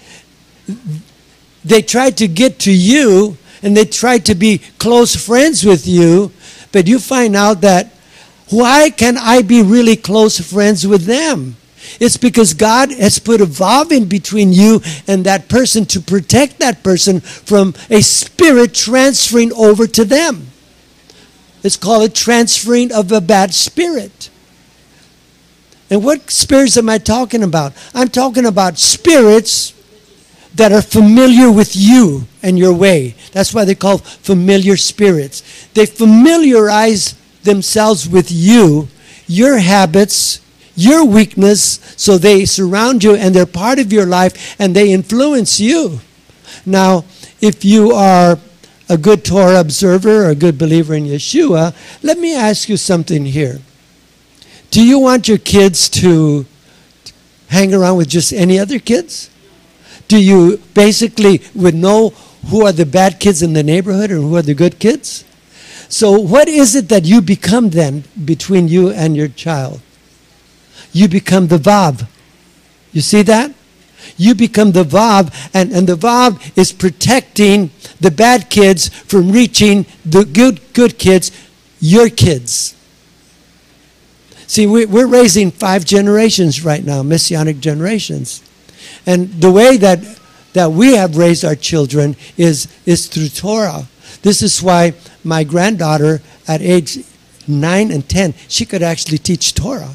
they try to get to you and they try to be close friends with you, but you find out that why can I be really close friends with them? It's because God has put a vav in between you and that person to protect that person from a spirit transferring over to them. It's called a transferring of a bad spirit. And what spirits am I talking about? I'm talking about spirits that are familiar with you and your way. That's why they're called familiar spirits. They familiarize themselves with you, your habits, your weakness, so they surround you and they're part of your life and they influence you. Now, if you are a good Torah observer or a good believer in Yeshua, let me ask you something here. Do you want your kids to hang around with just any other kids? Do you basically would know who are the bad kids in the neighborhood and who are the good kids? So what is it that you become then between you and your child? You become the vav. You see that? You become the vav, and, and the vav is protecting the bad kids from reaching the good, good kids, your kids. See, we, we're raising five generations right now, messianic generations. And the way that, that we have raised our children is, is through Torah. This is why my granddaughter at age nine and ten, she could actually teach Torah.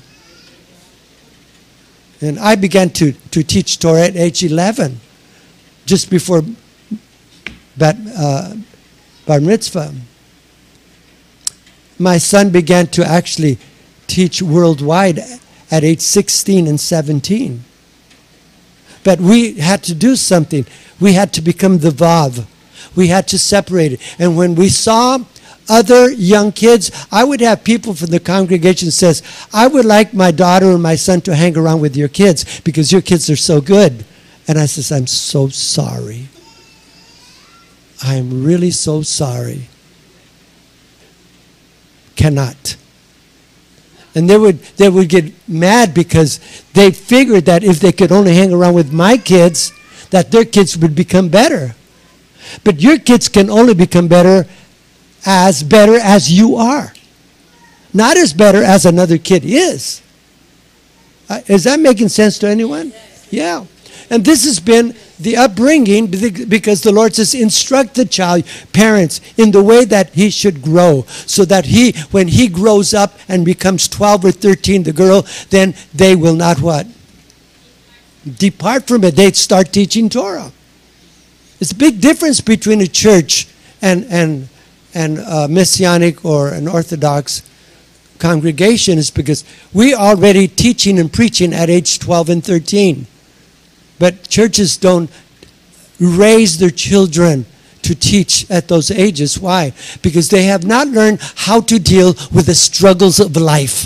And I began to, to teach Torah at age eleven, just before bat, uh, Bar Mitzvah. My son began to actually teach worldwide at age sixteen and seventeen. But we had to do something. We had to become the vav. We had to separate it. And when we saw other young kids, I would have people from the congregation says, I would like my daughter or my son to hang around with your kids because your kids are so good. And I says, I'm so sorry. I'm really so sorry. Cannot. And they would they would get mad because they figured that if they could only hang around with my kids, that their kids would become better. But your kids can only become better as better as you are. Not as better as another kid is. Uh, is that making sense to anyone? Yes. Yeah. And this has been the upbringing because the Lord says, instruct the child, parents, in the way that he should grow. So that he, when he grows up and becomes twelve or thirteen, the girl, then they will not what? Depart from it. They'd start teaching Torah. It's a big difference between a church and, and, and a Messianic or an Orthodox congregation is because we are already teaching and preaching at age twelve and thirteen. But churches don't raise their children to teach at those ages. Why? Because they have not learned how to deal with the struggles of life.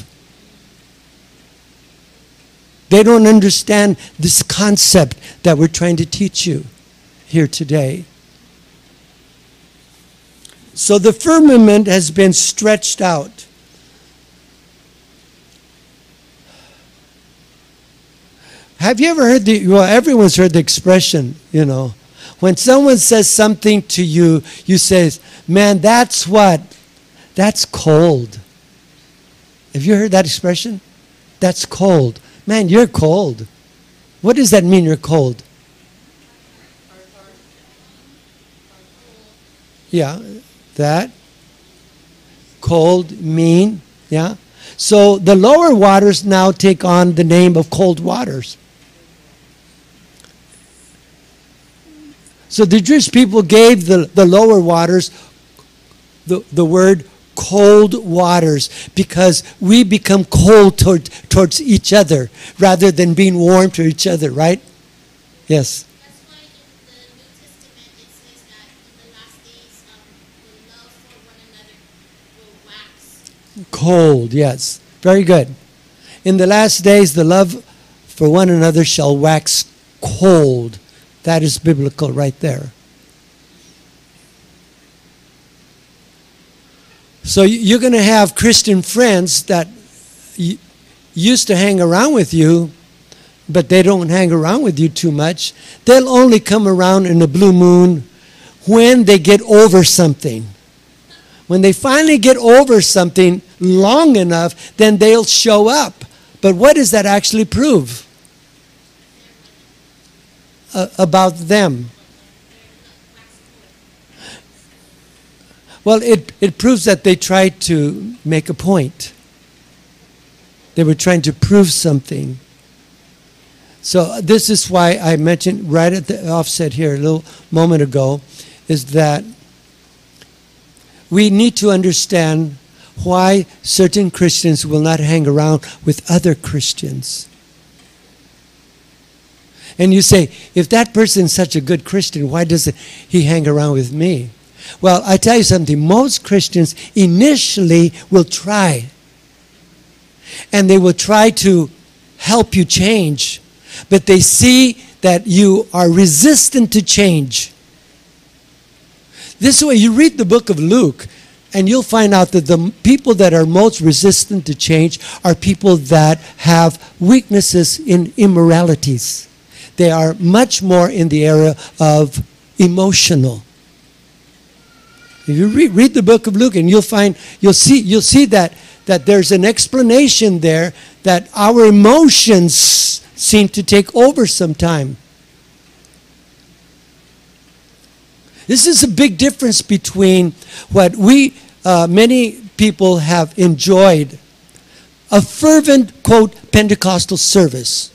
They don't understand this concept that we're trying to teach you here today. So the firmament has been stretched out. Have you ever heard the, well, everyone's heard the expression, you know, when someone says something to you, you say, man, that's what? That's cold. Have you heard that expression? That's cold. Man, you're cold. What does that mean, you're cold? Yeah, that. Cold, mean, yeah. So the lower waters now take on the name of cold waters. So the Jewish people gave the, the lower waters the, the word cold waters because we become cold toward, towards each other rather than being warm to each other, right? Yes. That's why in the New Testament it says that in the last days um, the love for one another will wax. Cold, yes. Very good. In the last days the love for one another shall wax cold. That is biblical right there. So you're going to have Christian friends that used to hang around with you, but they don't hang around with you too much. They'll only come around in a blue moon when they get over something. When they finally get over something long enough, then they'll show up. But what does that actually prove? Uh, about them. Well, it, it proves that they tried to make a point. They were trying to prove something. So this is why I mentioned right at the offset here a little moment ago is that we need to understand why certain Christians will not hang around with other Christians. And you say, if that person is such a good Christian, why doesn't he hang around with me? Well, I tell you something. Most Christians initially will try. And they will try to help you change. But they see that you are resistant to change. This way, you read the book of Luke, and you'll find out that the people that are most resistant to change are people that have weaknesses in immoralities. They are much more in the area of emotional. If you read, read the book of Luke, and you'll find, you'll see, you'll see that, that there's an explanation there that our emotions seem to take over sometime. This is a big difference between what we, uh, many people have enjoyed, a fervent, quote, Pentecostal service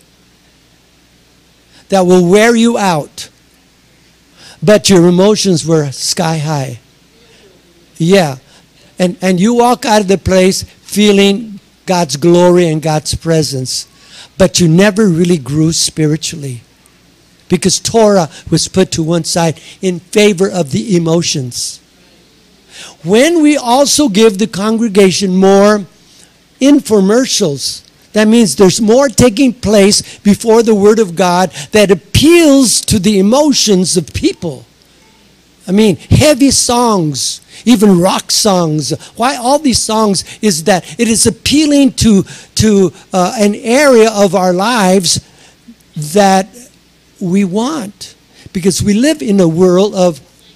that will wear you out, but your emotions were sky high. Yeah, and, and you walk out of the place feeling God's glory and God's presence, but you never really grew spiritually. because Torah was put to one side in favor of the emotions. When we also give the congregation more infomercials, that means there's more taking place before the Word of God that appeals to the emotions of people. I mean, heavy songs, even rock songs. Why all these songs is that it is appealing to, to uh, an area of our lives that we want. Because we live in a world of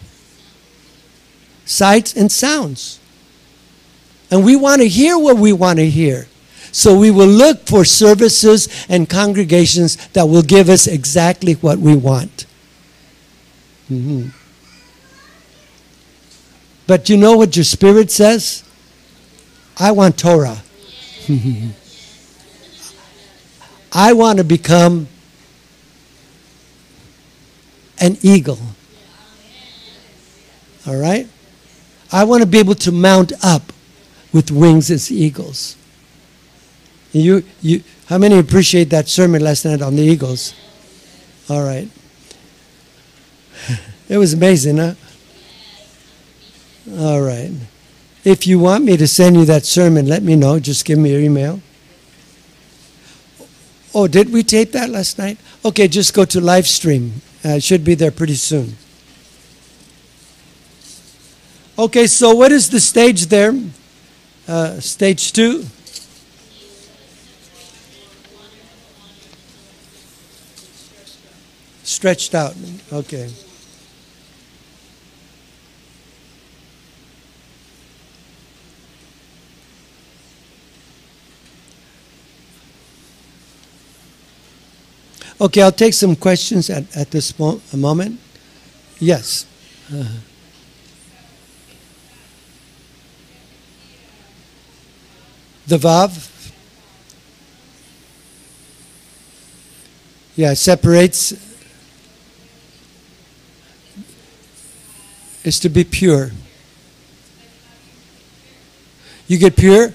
sights and sounds. And we want to hear what we want to hear. So we will look for services and congregations that will give us exactly what we want. Mm-hmm. But you know what your spirit says? I want Torah. I want to become an eagle. All right? I want to be able to mount up with wings as eagles. You, you, how many appreciate that sermon last night on the eagles? All right. It was amazing, huh? All right. If you want me to send you that sermon, let me know. Just give me your email. Oh, did we tape that last night? Okay, just go to live stream. Uh, it should be there pretty soon. Okay, so what is the stage there? Uh, stage two? Stretched out. Okay. Okay, I'll take some questions at, at this mo- moment. Yes. Uh-huh. The Vav? Yeah, it separates. Is to be pure. You get pure?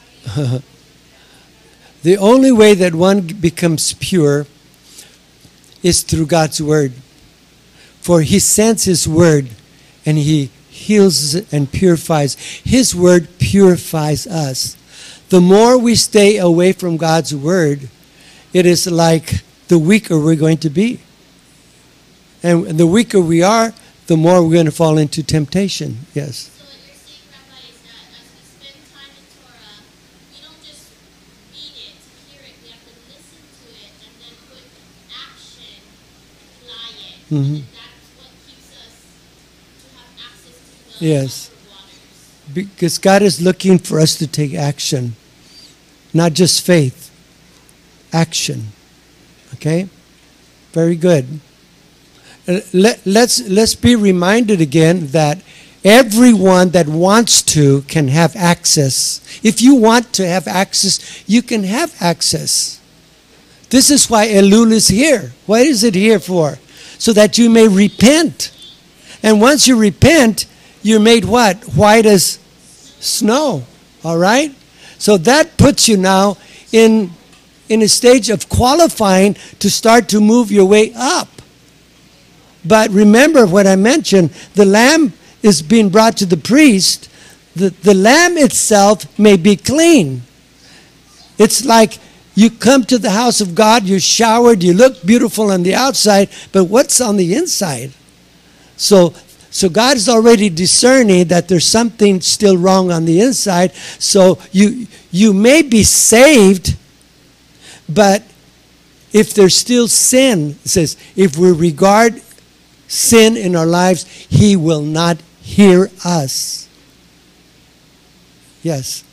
The only way that one becomes pure is through God's Word. For He sends His Word and He heals and purifies. His Word purifies us. The more we stay away from God's Word, it is like the weaker we're going to be. And the weaker we are, the more we're going to fall into temptation. Yes. So what you're saying, Rabbi, is that as we spend time in Torah, we don't just read it, hear it. We have to listen to it and then put action, apply it. Mm-hmm. And that's what keeps us to have access to the Yes. waters. Because God is looking for us to take action. Not just faith. Action. Okay? Very good. Uh, let, let's, let's be reminded again that everyone that wants to can have access. If you want to have access, you can have access. This is why Elul is here. What is it here for? So that you may repent. And once you repent, you're made what? White as snow. All right? So that puts you now in, in a stage of qualifying to start to move your way up. But remember what I mentioned, the lamb is being brought to the priest. The, the lamb itself may be clean. It's like you come to the house of God, you're showered, you look beautiful on the outside, but what's on the inside? So, so God is already discerning that there's something still wrong on the inside. So you, you may be saved, but if there's still sin, it says, if we regard sin in our lives, He will not hear us. Yes.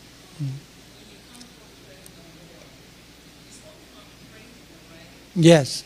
Yes.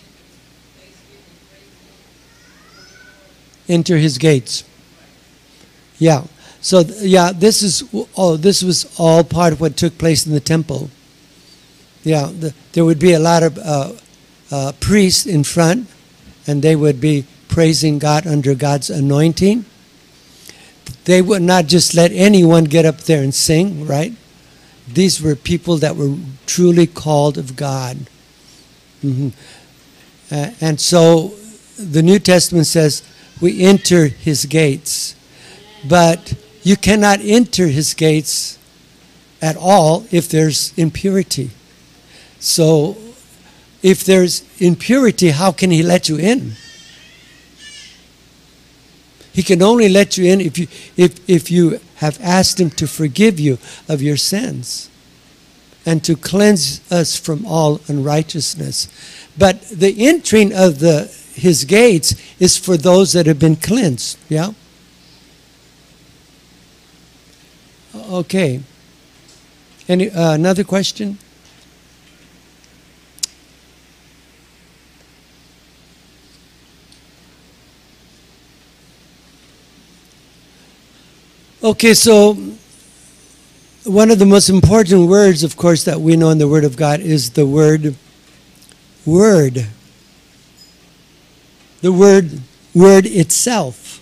Enter His gates. Yeah. So yeah, this is oh, this was all part of what took place in the temple. Yeah, the, there would be a lot of uh, uh, priests in front, and they would be praising God under God's anointing. They would not just let anyone get up there and sing, right? These were people that were truly called of God. Mm-hmm. Uh, and so the New Testament says we enter his gates. But you cannot enter his gates at all if there's impurity. So if there's impurity, how can he let you in? He can only let you in if you if if you have asked him to forgive you of your sins and to cleanse us from all unrighteousness. But the entering of the his gates is for those that have been cleansed. Yeah? Okay. Any uh, another question? Okay, so one of the most important words, of course, that we know in the Word of God is the word word. The word word itself.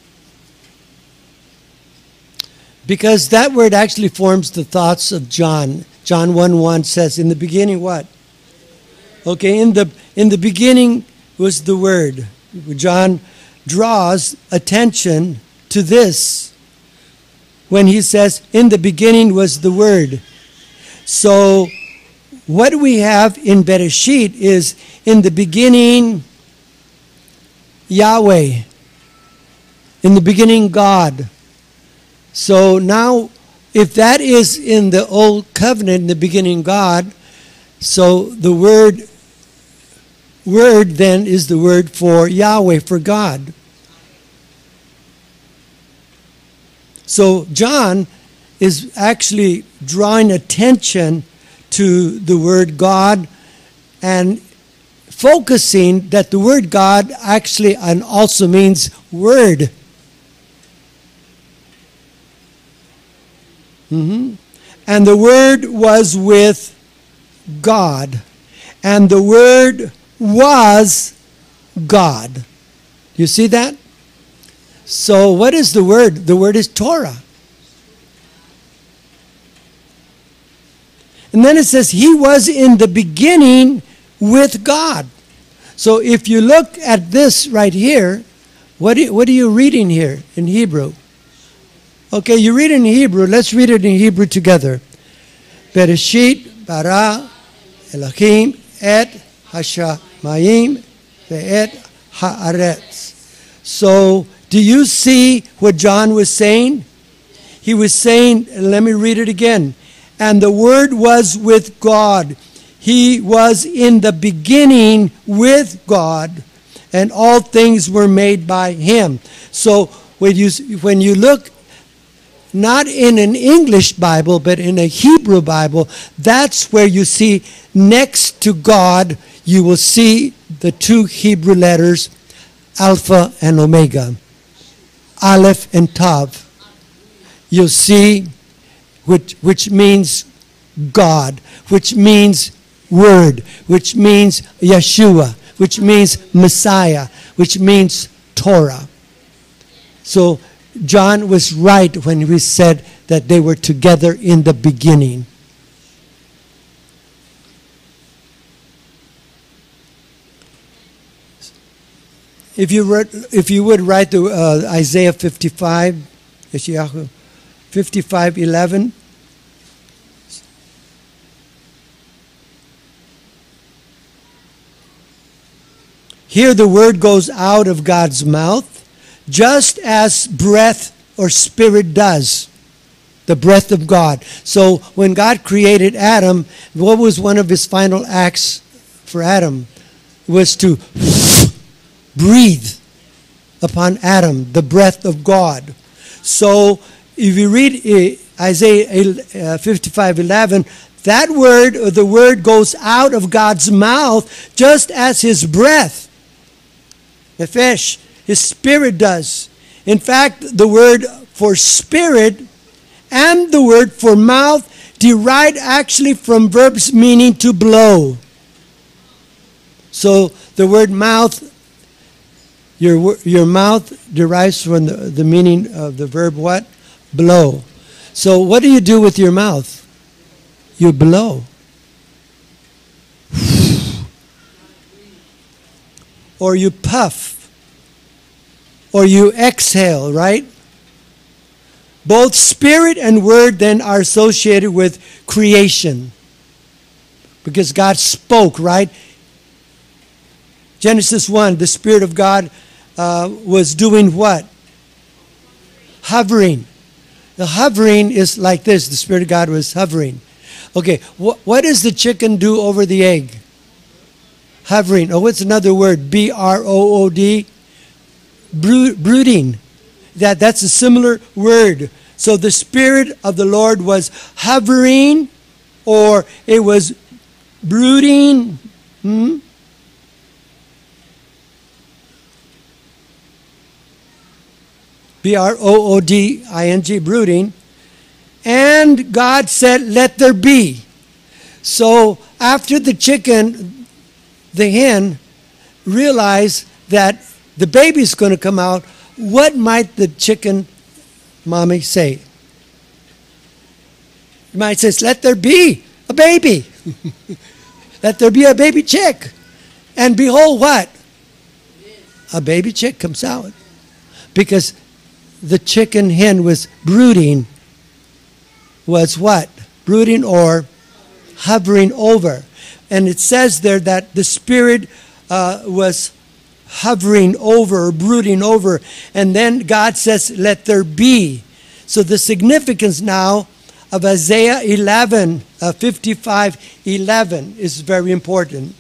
Because that word actually forms the thoughts of John. John one one says, in the beginning what? Okay, in the in the beginning was the Word. John draws attention to this when he says, in the beginning was the Word. So what we have in Bereshit is, in the beginning, Yahweh. In the beginning, God. So now, if that is in the Old Covenant, in the beginning, God, so the word, word then is the word for Yahweh, for God. So John is actually drawing attention to the word God and focusing that the word God actually and also means word. Mm-hmm. And the Word was with God. And the Word was God. You see that? So what is the Word? The Word is Torah. And then it says, He was in the beginning with God. So if you look at this right here, what are you, what are you reading here in Hebrew? Okay, you read it in Hebrew. Let's read it in Hebrew together. Bereshit bara Elohim et hashamayim ve'et haaretz. So, do you see what John was saying? He was saying, let me read it again. And the Word was with God. He was in the beginning with God, and all things were made by Him. So, when you when you look not in an English Bible, but in a Hebrew Bible, that's where you see next to God, you will see the two Hebrew letters, Alpha and Omega, Aleph and Tav. You'll see which, which means God, which means Word, which means Yeshua, which means Messiah, which means Torah. So John was right when he said that they were together in the beginning. If you read, if you would write the uh, Isaiah fifty-five, Yeshayahu fifty-five eleven. Here the word goes out of God's mouth, just as breath or spirit does, the breath of God. So when God created Adam, what was one of his final acts for Adam? It was to breathe upon Adam, the breath of God. So if you read Isaiah fifty-five eleven, that word, or the word, goes out of God's mouth just as his breath, nefesh, his spirit does. In fact, the word for spirit and the word for mouth derived actually from verbs meaning to blow. So the word mouth, your, your mouth derives from the, the meaning of the verb what? Blow. So what do you do with your mouth? You blow. or you puff, or you exhale, right? Both spirit and word then are associated with creation. Because God spoke, right? Genesis one, the Spirit of God uh, was doing what? Hovering. The hovering is like this. The Spirit of God was hovering. Okay, wh- what does the chicken do over the egg? Hovering. Oh, what's another word? B R O O D? Brood, brooding. That, that's a similar word. So the Spirit of the Lord was hovering, or it was brooding. Hmm? B R O O D I N G, brooding. And God said, let there be. So after the chicken, the hen, realized that the baby's going to come out, what might the chicken mommy say? You might say, let there be a baby. Let there be a baby chick. And behold, what? A baby chick comes out. Because the chicken hen was brooding, was what? Brooding or hovering over. And it says there that the Spirit uh, was hovering over, brooding over. And then God says, let there be. So the significance now of Isaiah eleven, uh, fifty-five eleven is very important.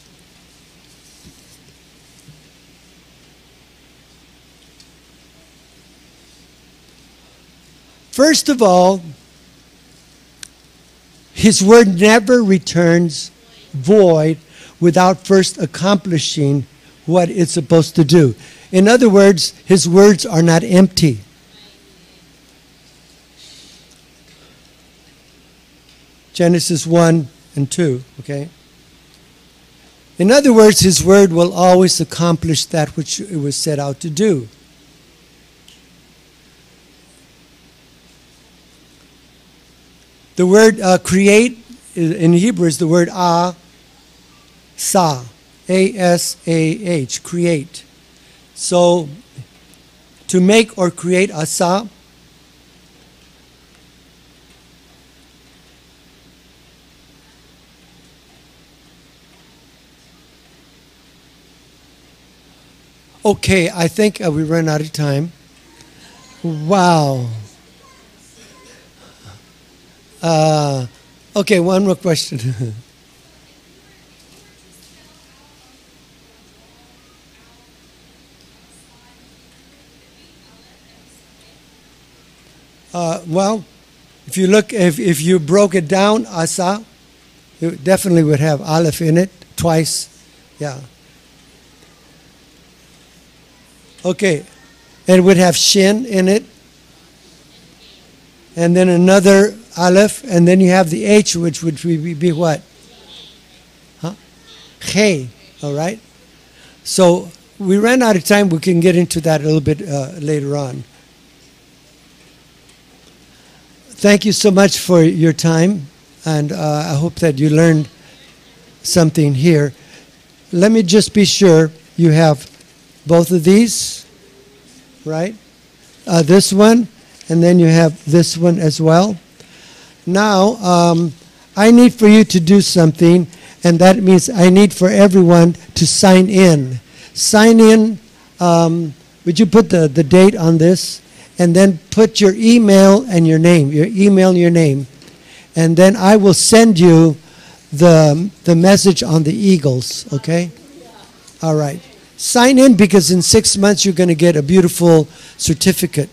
First of all, His word never returns void without first accomplishing what it's supposed to do. In other words, His words are not empty. Genesis one and two, okay? In other words, His word will always accomplish that which it was set out to do. The word uh, create in Hebrew is the word ah, sa, A S A H, create. So, to make or create, asa. Okay, I think uh, we ran out of time. Wow. Uh, okay, one more question. uh, well, if you look, if, if you broke it down, asa, it definitely would have aleph in it twice. Yeah. Okay, and it would have shin in it, and then another aleph, and then you have the H, which would be, be what? Huh? Hey, all right? So we ran out of time. We can get into that a little bit uh, later on. Thank you so much for your time, and uh, I hope that you learned something here. Let me just be sure you have both of these, right? Uh, this one, and then you have this one as well. Now, um, I need for you to do something, and that means I need for everyone to sign in. Sign in, um, would you put the, the date on this? And then put your email and your name, your email and your name. And then I will send you the, the message on the Eagles, okay? All right. Sign in, because in six months you're going to get a beautiful certificate.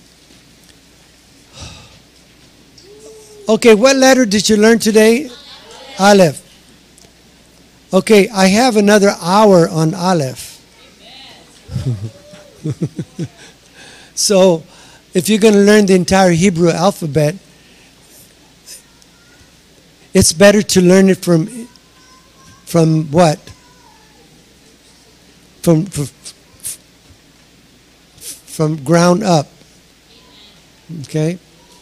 Okay, what letter did you learn today? Aleph. Okay, I have another hour on Aleph. So, if you're going to learn the entire Hebrew alphabet, it's better to learn it from, from what? From, from, from ground up. Okay?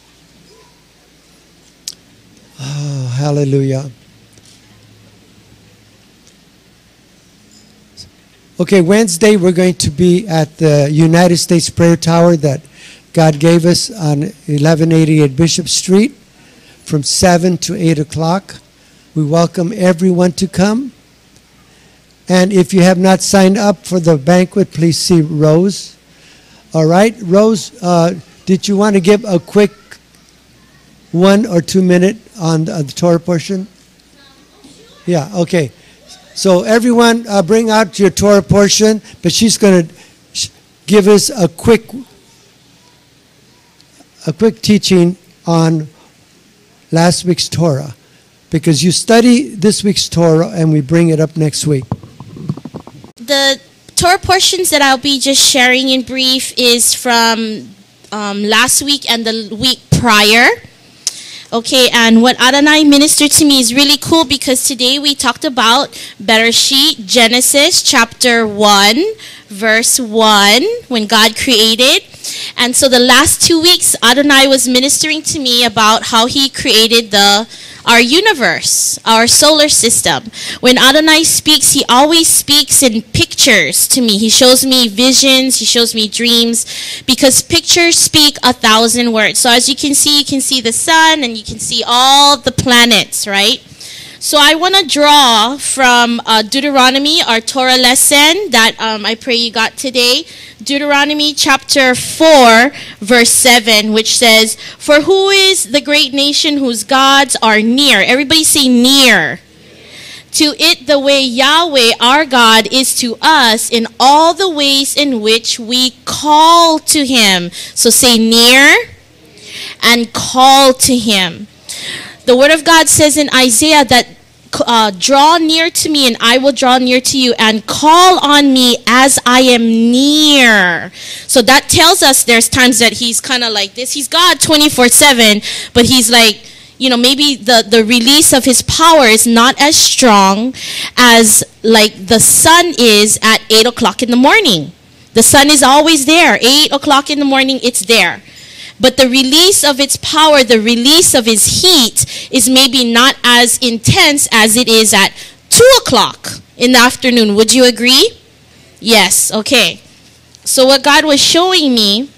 Oh, hallelujah. Okay, Wednesday we're going to be at the United States Prayer Tower that God gave us on eleven eighty-eight Bishop Street from seven to eight o'clock. We welcome everyone to come. And if you have not signed up for the banquet, please see Rose. All right, Rose, uh, did you want to give a quick one or two minute on the, the Torah portion? Yeah, okay. So everyone uh, bring out your Torah portion, but she's going to give us a quick a quick teaching on last week's Torah, because you study this week's Torah and we bring it up next week. The Torah portions that I'll be just sharing in brief is from um, last week and the week prior. Okay, and what Adonai ministered to me is really cool, because today we talked about Bereshit, Genesis chapter one, verse one, when God created. And so the last two weeks, Adonai was ministering to me about how he created the our universe, our solar system. When Adonai speaks, he always speaks in pictures to me. He shows me visions, he shows me dreams, because pictures speak a thousand words. So as you can see, you can see the sun and you can see all the planets, right? So I want to draw from uh, Deuteronomy, our Torah lesson that um, I pray you got today. Deuteronomy chapter four, verse seven, which says, "For who is the great nation whose gods are near?" Everybody say near. "To it the way Yahweh our God is to us in all the ways in which we call to him." So say near and call to him. The word of God says in Isaiah that uh, draw near to me and I will draw near to you, and call on me as I am near. So that tells us there's times that he's kind of like this. He's God twenty-four seven, but he's like, you know, maybe the, the release of his power is not as strong as like the sun is at eight o'clock in the morning. The sun is always there. eight o'clock in the morning, it's there. But the release of its power, the release of his heat is maybe not as intense as it is at two o'clock in the afternoon. Would you agree? Yes, okay. So what God was showing me,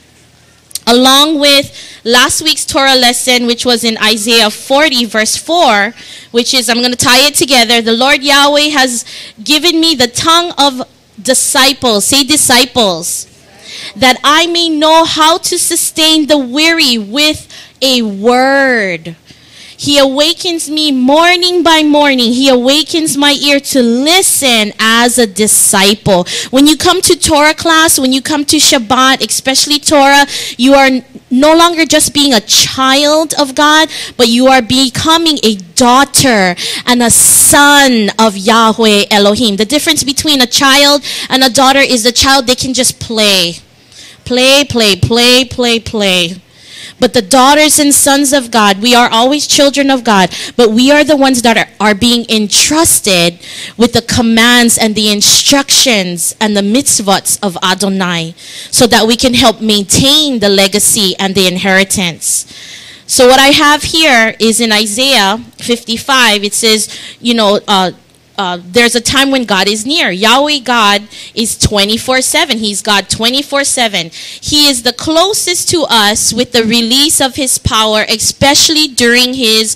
along with last week's Torah lesson, which was in Isaiah forty, verse four, which is, I'm going to tie it together. The Lord Yahweh has given me the tongue of disciples. Say disciples. That I may know how to sustain the weary with a word. He awakens me morning by morning. He awakens my ear to listen as a disciple. When you come to Torah class, when you come to Shabbat, especially Torah, you are no longer just being a child of God, but you are becoming a daughter and a son of Yahweh Elohim. The difference between a child and a daughter is the child, they can just play. Play, play, play, play, play. But the daughters and sons of God, we are always children of God, but we are the ones that are, are being entrusted with the commands and the instructions and the mitzvot of Adonai, so that we can help maintain the legacy and the inheritance. So what I have here is in Isaiah fifty-five, it says, you know, uh, Uh, there's a time when God is near. Yahweh God is twenty-four seven. He's God twenty-four seven. He is the closest to us with the release of his power, especially during his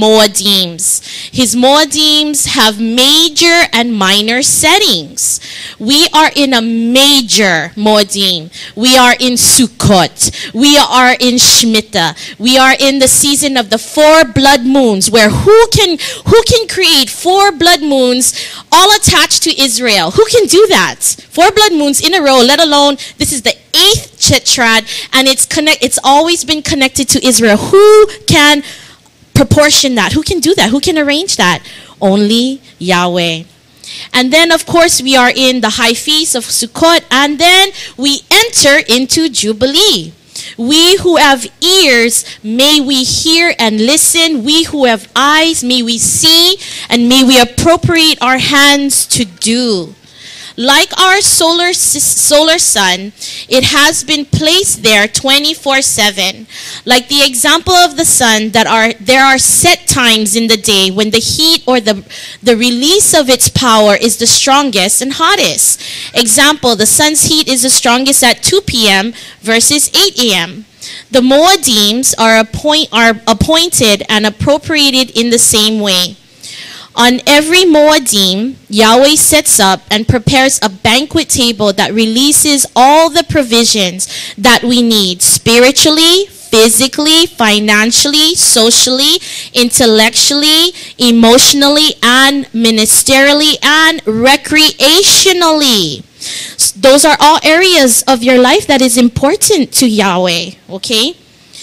Moedims. His Moedims have major and minor settings. We are in a major Moedim. We are in Sukkot. We are in Shemitah. We are in the season of the four blood moons, where who can who can create four blood moons all attached to Israel? Who can do that? Four blood moons in a row, let alone this is the eighth Tetrad, and it's connect it's always been connected to Israel. Who can proportion that? Who can do that? Who can arrange that? Only Yahweh. And then of course we are in the high feast of Sukkot, and then we enter into Jubilee. We who have ears, may we hear and listen. We who have eyes, may we see, and may we appropriate our hands to do. Like our solar solar sun, it has been placed there twenty-four seven. Like the example of the sun, that are there are set times in the day when the heat or the the release of its power is the strongest and hottest. Example, the sun's heat is the strongest at two p m versus eight a m The Moedims are, appoint, are appointed and appropriated in the same way. On every Moedim, Yahweh sets up and prepares a banquet table that releases all the provisions that we need spiritually, physically, financially, socially, intellectually, emotionally, and ministerially, and recreationally. Those are all areas of your life that is important to Yahweh, okay?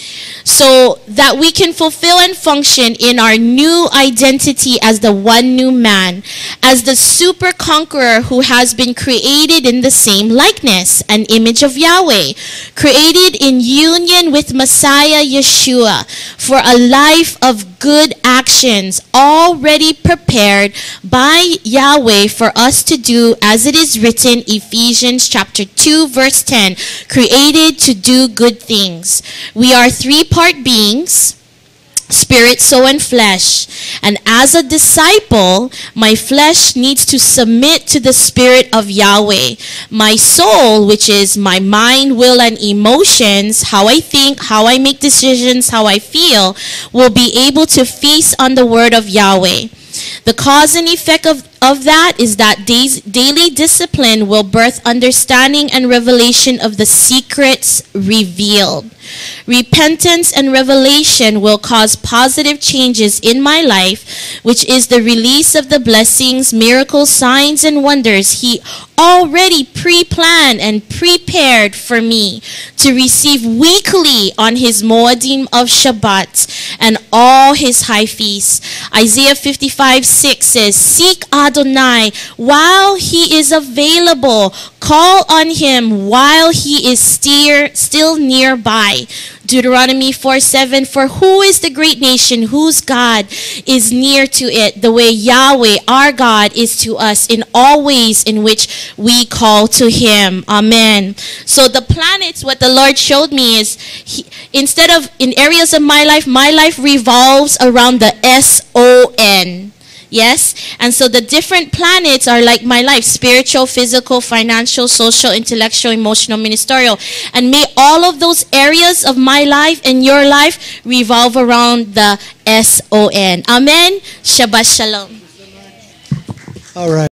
So that we can fulfill and function in our new identity as the one new man, as the super conqueror who has been created in the same likeness and image of Yahweh, created in union with Messiah Yeshua for a life of good actions already prepared by Yahweh for us to do, as it is written, Ephesians chapter two verse ten, created to do good things. We are three-part beings, spirit, soul, and flesh. And as a disciple, my flesh needs to submit to the spirit of Yahweh. My soul, which is my mind, will, and emotions, how I think, how I make decisions, how I feel, will be able to feast on the word of Yahweh. The cause and effect of, of that is that days, daily discipline will birth understanding and revelation of the secrets revealed. Repentance and revelation will cause positive changes in my life, which is the release of the blessings, miracles, signs, and wonders He already pre-planned and prepared for me to receive weekly on His Moedim of Shabbat and all His high feasts. Isaiah fifty-five six says, "Seek Adonai while He is available. Call on Him while He is steer, still nearby." Deuteronomy four seven, "For who is the great nation whose God is near to it, the way Yahweh our God is to us in all ways in which we call to Him." Amen. So the planets, what the Lord showed me is, he, instead of in areas of my life, my life revolves around the S O N. Yes? And so the different planets are like my life: spiritual, physical, financial, social, intellectual, emotional, ministerial. And may all of those areas of my life and your life revolve around the S O N. Amen. Shabbat Shalom. All right.